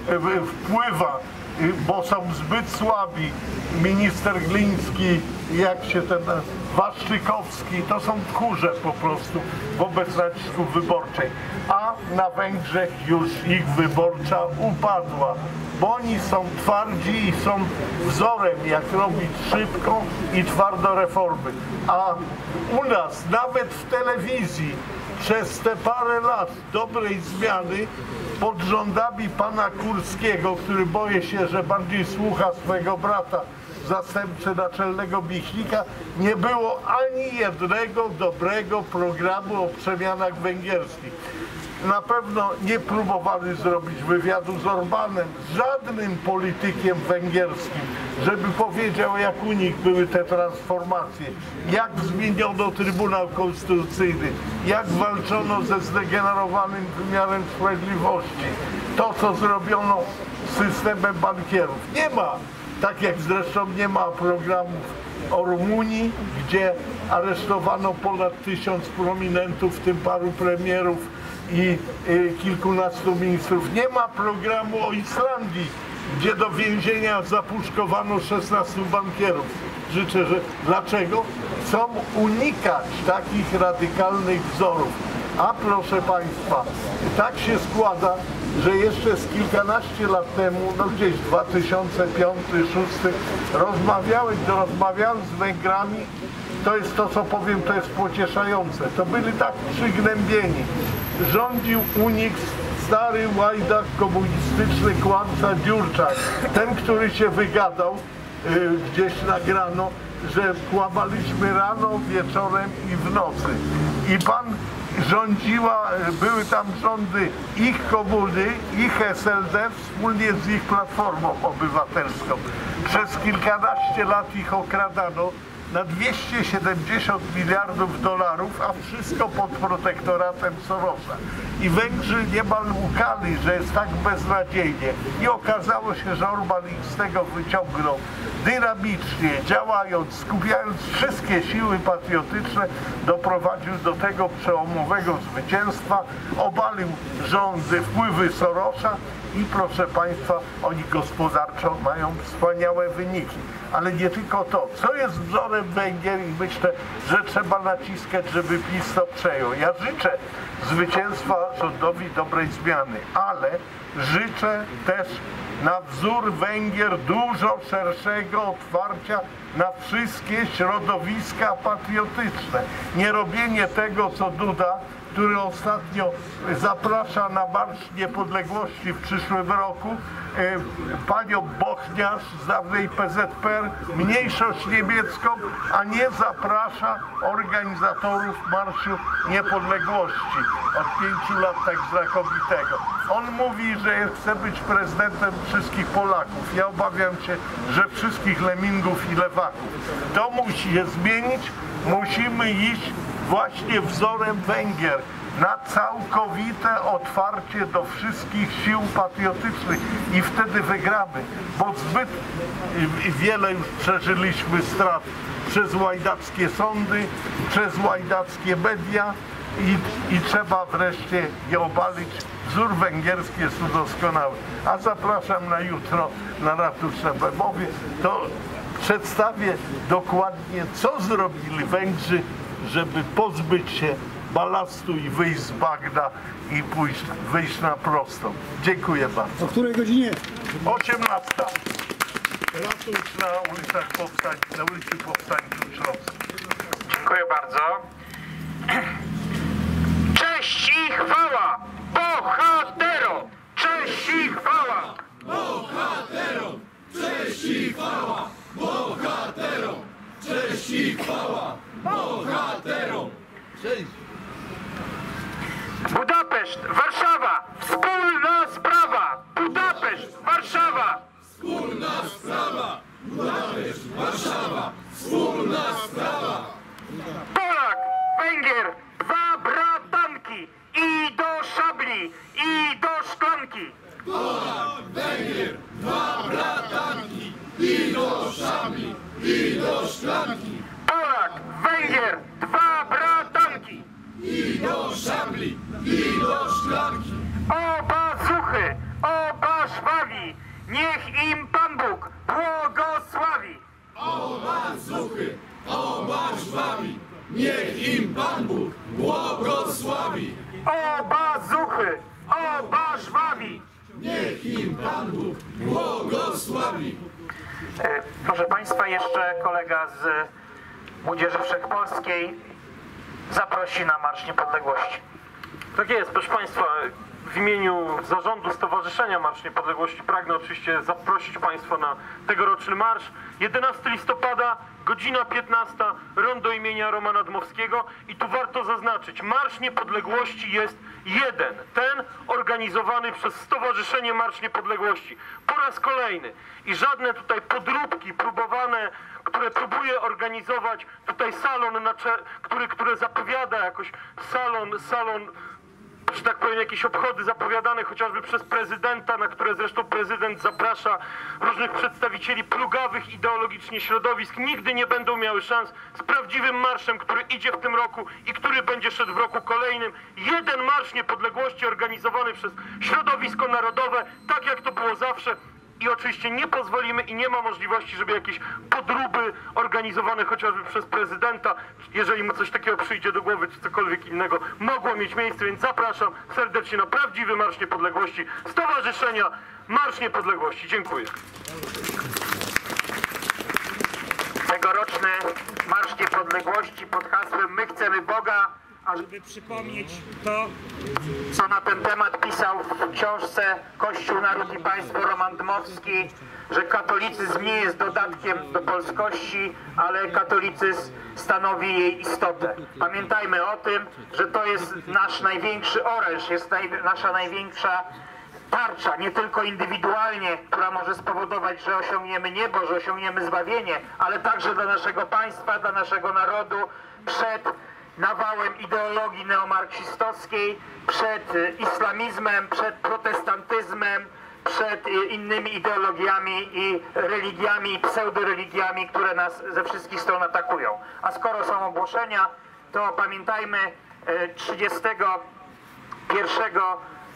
wpływa, bo są zbyt słabi. Minister Gliński, jak się ten Waszczykowski, to są tchórze po prostu wobec nacisków Wyborczej. A na Węgrzech już ich Wyborcza upadła, bo oni są twardzi i są wzorem, jak robić szybko i twardo reformy. A u nas, nawet w telewizji, przez te parę lat dobrej zmiany pod rządami pana Kurskiego, który boję się, że bardziej słucha swojego brata, zastępcy naczelnego Michnika, nie było ani jednego dobrego programu o przemianach węgierskich. Na pewno nie próbowali zrobić wywiadu z Orbanem, z żadnym politykiem węgierskim, żeby powiedział, jak u nich były te transformacje, jak zmieniono Trybunał Konstytucyjny, jak walczono ze zdegenerowanym wymiarem sprawiedliwości, to, co zrobiono z systemem bankierów. Nie ma, tak jak zresztą nie ma programów o Rumunii, gdzie aresztowano ponad tysiąc prominentów, w tym paru premierów i y, kilkunastu ministrów. Nie ma programu o Islandii, gdzie do więzienia zapuszkowano szesnastu bankierów. Życzę, że dlaczego? Chcą unikać takich radykalnych wzorów. A proszę Państwa, tak się składa, że jeszcze z kilkanaście lat temu, no gdzieś dwa tysiące piąty, dwa tysiące szósty, rozmawiałem, rozmawiałem z Węgrami. To jest to, co powiem, to jest pocieszające. To byli tak przygnębieni. Rządził u nich stary łajdak komunistyczny, kłamca Dziurczak. Ten, który się wygadał, yy, gdzieś nagrano, że kłamaliśmy rano, wieczorem i w nocy. I pan rządziła, były tam rządy ich komuny, ich S L D wspólnie z ich Platformą Obywatelską. Przez kilkanaście lat ich okradano na dwieście siedemdziesiąt miliardów dolarów, a wszystko pod protektoratem Sorosa. I Węgrzy niemal łukali, że jest tak beznadziejnie. I okazało się, że Orban ich z tego wyciągnął dynamicznie, działając, skupiając wszystkie siły patriotyczne, doprowadził do tego przełomowego zwycięstwa, obalił rządy, wpływy Sorosa i proszę Państwa, oni gospodarczo mają wspaniałe wyniki. Ale nie tylko to. Co jest wzorem Węgier i myślę, że trzeba naciskać, żeby PiS to przejął. Ja życzę zwycięstwa rządowi dobrej zmiany, ale życzę też na wzór Węgier dużo szerszego otwarcia na wszystkie środowiska patriotyczne. Nie robienie tego, co Duda, który ostatnio zaprasza na Marsz Niepodległości w przyszłym roku panią Bochniarz z dawnej P Z P R, mniejszość niemiecką, a nie zaprasza organizatorów Marszu Niepodległości od pięciu lat tak znakomitego. On mówi, że chce być prezydentem wszystkich Polaków. Ja obawiam się, że wszystkich lemmingów i lewaków. To musi się zmienić. Musimy iść właśnie wzorem Węgier na całkowite otwarcie do wszystkich sił patriotycznych i wtedy wygramy, bo zbyt wiele już przeżyliśmy strat przez łajdackie sądy, przez łajdackie media i, i trzeba wreszcie je obalić. Wzór węgierski jest tu doskonały. A zapraszam na jutro na ratusz na Bemowie, to przedstawię dokładnie, co zrobili Węgrzy, żeby pozbyć się balastu i wyjść z bagna i pójść, wyjść na prostą. Dziękuję bardzo. O której godzinie? osiemnasta. Ratusz na ulicach Powstań, na ulicy Powstańców Śląskich. Dziękuję bardzo. Cześć i chwała bohaterom! Cześć i chwała! Bohaterom! Cześć i chwała! Bohaterom! Cześć i chwała! Bohaterom! Budapeszt, Warszawa, wspólna sprawa! Budapeszt, Warszawa! Wspólna sprawa! Budapeszt, Warszawa! Wspólna sprawa! Polak, Węgier, dwa bratanki i do szabli, i do szklanki. Polak, Węgier, dwa bratanki i do szabli, i do szklanki. Polak, Węgier, dwa bratanki i do szabli, i do szklanki. Oba zuchy, oba żwawi, niech im Pan Bóg błogosławi. Oba zuchy, oba żwawi, niech im Pan Bóg błogosławi. Oba zuchy, oba żwawi, niech im Pan Bóg błogosławi. E, proszę Państwa, jeszcze kolega z Młodzieży Wszechpolskiej zaprosi na Marsz Niepodległości. Tak jest, proszę Państwa, w imieniu zarządu Stowarzyszenia Marsz Niepodległości pragnę oczywiście zaprosić Państwa na tegoroczny marsz. jedenastego listopada, godzina piętnasta, rondo imienia Romana Dmowskiego i tu warto zaznaczyć, Marsz Niepodległości jest jeden, ten organizowany przez Stowarzyszenie Marsz Niepodległości po raz kolejny i żadne tutaj podróbki próbowane, które próbuje organizować tutaj salon, na cze- który, które zapowiada jakoś salon, salon że tak powiem, jakieś obchody zapowiadane chociażby przez prezydenta, na które zresztą prezydent zaprasza różnych przedstawicieli plugawych ideologicznie środowisk, nigdy nie będą miały szans z prawdziwym marszem, który idzie w tym roku i który będzie szedł w roku kolejnym. Jeden Marsz Niepodległości organizowany przez środowisko narodowe, tak jak to było zawsze. I oczywiście nie pozwolimy i nie ma możliwości, żeby jakieś podróby organizowane chociażby przez prezydenta, jeżeli mu coś takiego przyjdzie do głowy, czy cokolwiek innego, mogło mieć miejsce, więc zapraszam serdecznie na prawdziwy Marsz Niepodległości Stowarzyszenia Marsz Niepodległości. Dziękuję. Tegoroczny Marsz Niepodległości pod hasłem My chcemy Boga, ażeby przypomnieć to, co na ten temat pisał w książce Kościół, Naród i Państwo Roman Dmowski, że katolicyzm nie jest dodatkiem do polskości, ale katolicyzm stanowi jej istotę. Pamiętajmy o tym, że to jest nasz największy oręż, jest naj, nasza największa tarcza, nie tylko indywidualnie, która może spowodować, że osiągniemy niebo, że osiągniemy zbawienie, ale także dla naszego państwa, dla naszego narodu przed nawałem ideologii neomarksistowskiej, przed islamizmem, przed protestantyzmem, przed innymi ideologiami i religiami, pseudoreligiami, które nas ze wszystkich stron atakują. A skoro są ogłoszenia, to pamiętajmy, trzydziestego pierwszego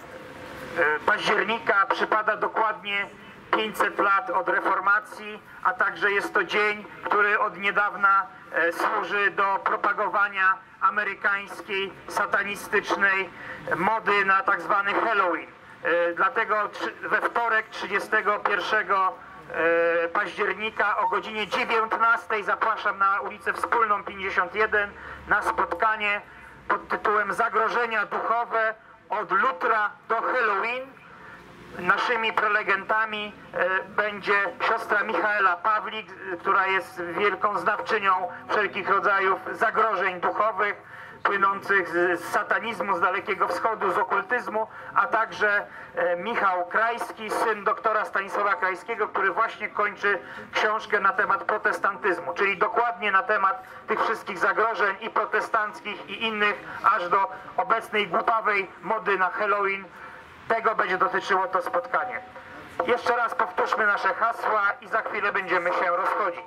października przypada dokładnie pięćset lat od reformacji, a także jest to dzień, który od niedawna służy do propagowania amerykańskiej, satanistycznej mody na tak zwany Halloween. Dlatego we wtorek trzydziestego pierwszego października o godzinie dziewiętnastej zapraszam na ulicę Wspólną pięćdziesiąt jeden na spotkanie pod tytułem Zagrożenia duchowe od Lutra do Halloween. Naszymi prelegentami będzie siostra Michaela Pawlik, która jest wielką znawczynią wszelkich rodzajów zagrożeń duchowych płynących z satanizmu, z Dalekiego Wschodu, z okultyzmu, a także Michał Krajski, syn doktora Stanisława Krajskiego, który właśnie kończy książkę na temat protestantyzmu, czyli dokładnie na temat tych wszystkich zagrożeń i protestanckich i innych, aż do obecnej głupawej mody na Halloween. Tego będzie dotyczyło to spotkanie. Jeszcze raz powtórzmy nasze hasła i za chwilę będziemy się rozchodzić.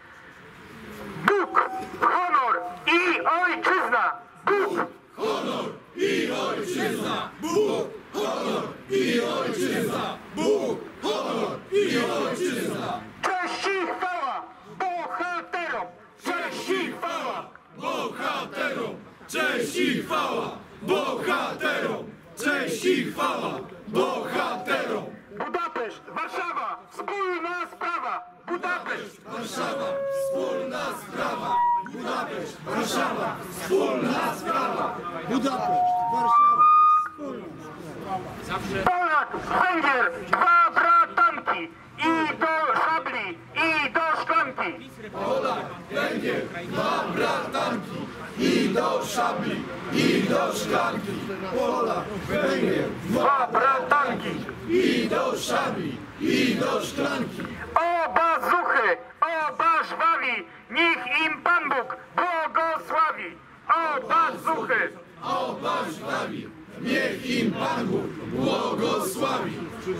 Bóg, honor i ojczyzna! Bóg, honor i ojczyzna! Bóg, honor i ojczyzna! Bóg, honor i ojczyzna! Cześć i chwała bohaterom! Cześć i chwała bohaterom! Cześć i chwała bohaterom! Cześć i chwała bohaterom! Budapeszt, Warszawa, wspólna sprawa! Budapeszt, Warszawa, wspólna sprawa! Budapeszt, Warszawa, wspólna sprawa! Budapeszt, Warszawa, wspólna sprawa! Polak, Węgier, dwa bratanki i do szabli, i do szklanki! Polak, Węgier, dwa bratanki i do szabli, i do szklanki. Polak, Węgier, dwa bratanki. I do szabli, i do szklanki. O bazuchy, o bażwawi, niech im Pan Bóg błogosławi. O bazuchy, o bażwawi, niech im Pan Bóg błogosławi.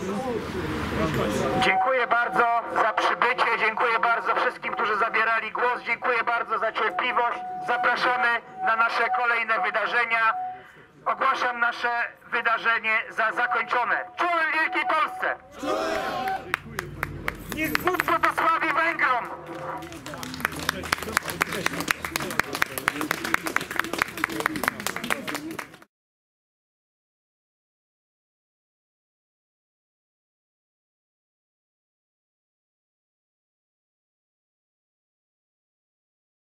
Dziękuję bardzo za przybycie, dziękuję bardzo wszystkim, którzy zabierali głos, dziękuję bardzo za cierpliwość. Zapraszamy na nasze kolejne wydarzenia. Ogłaszam nasze wydarzenie za zakończone. Czołem!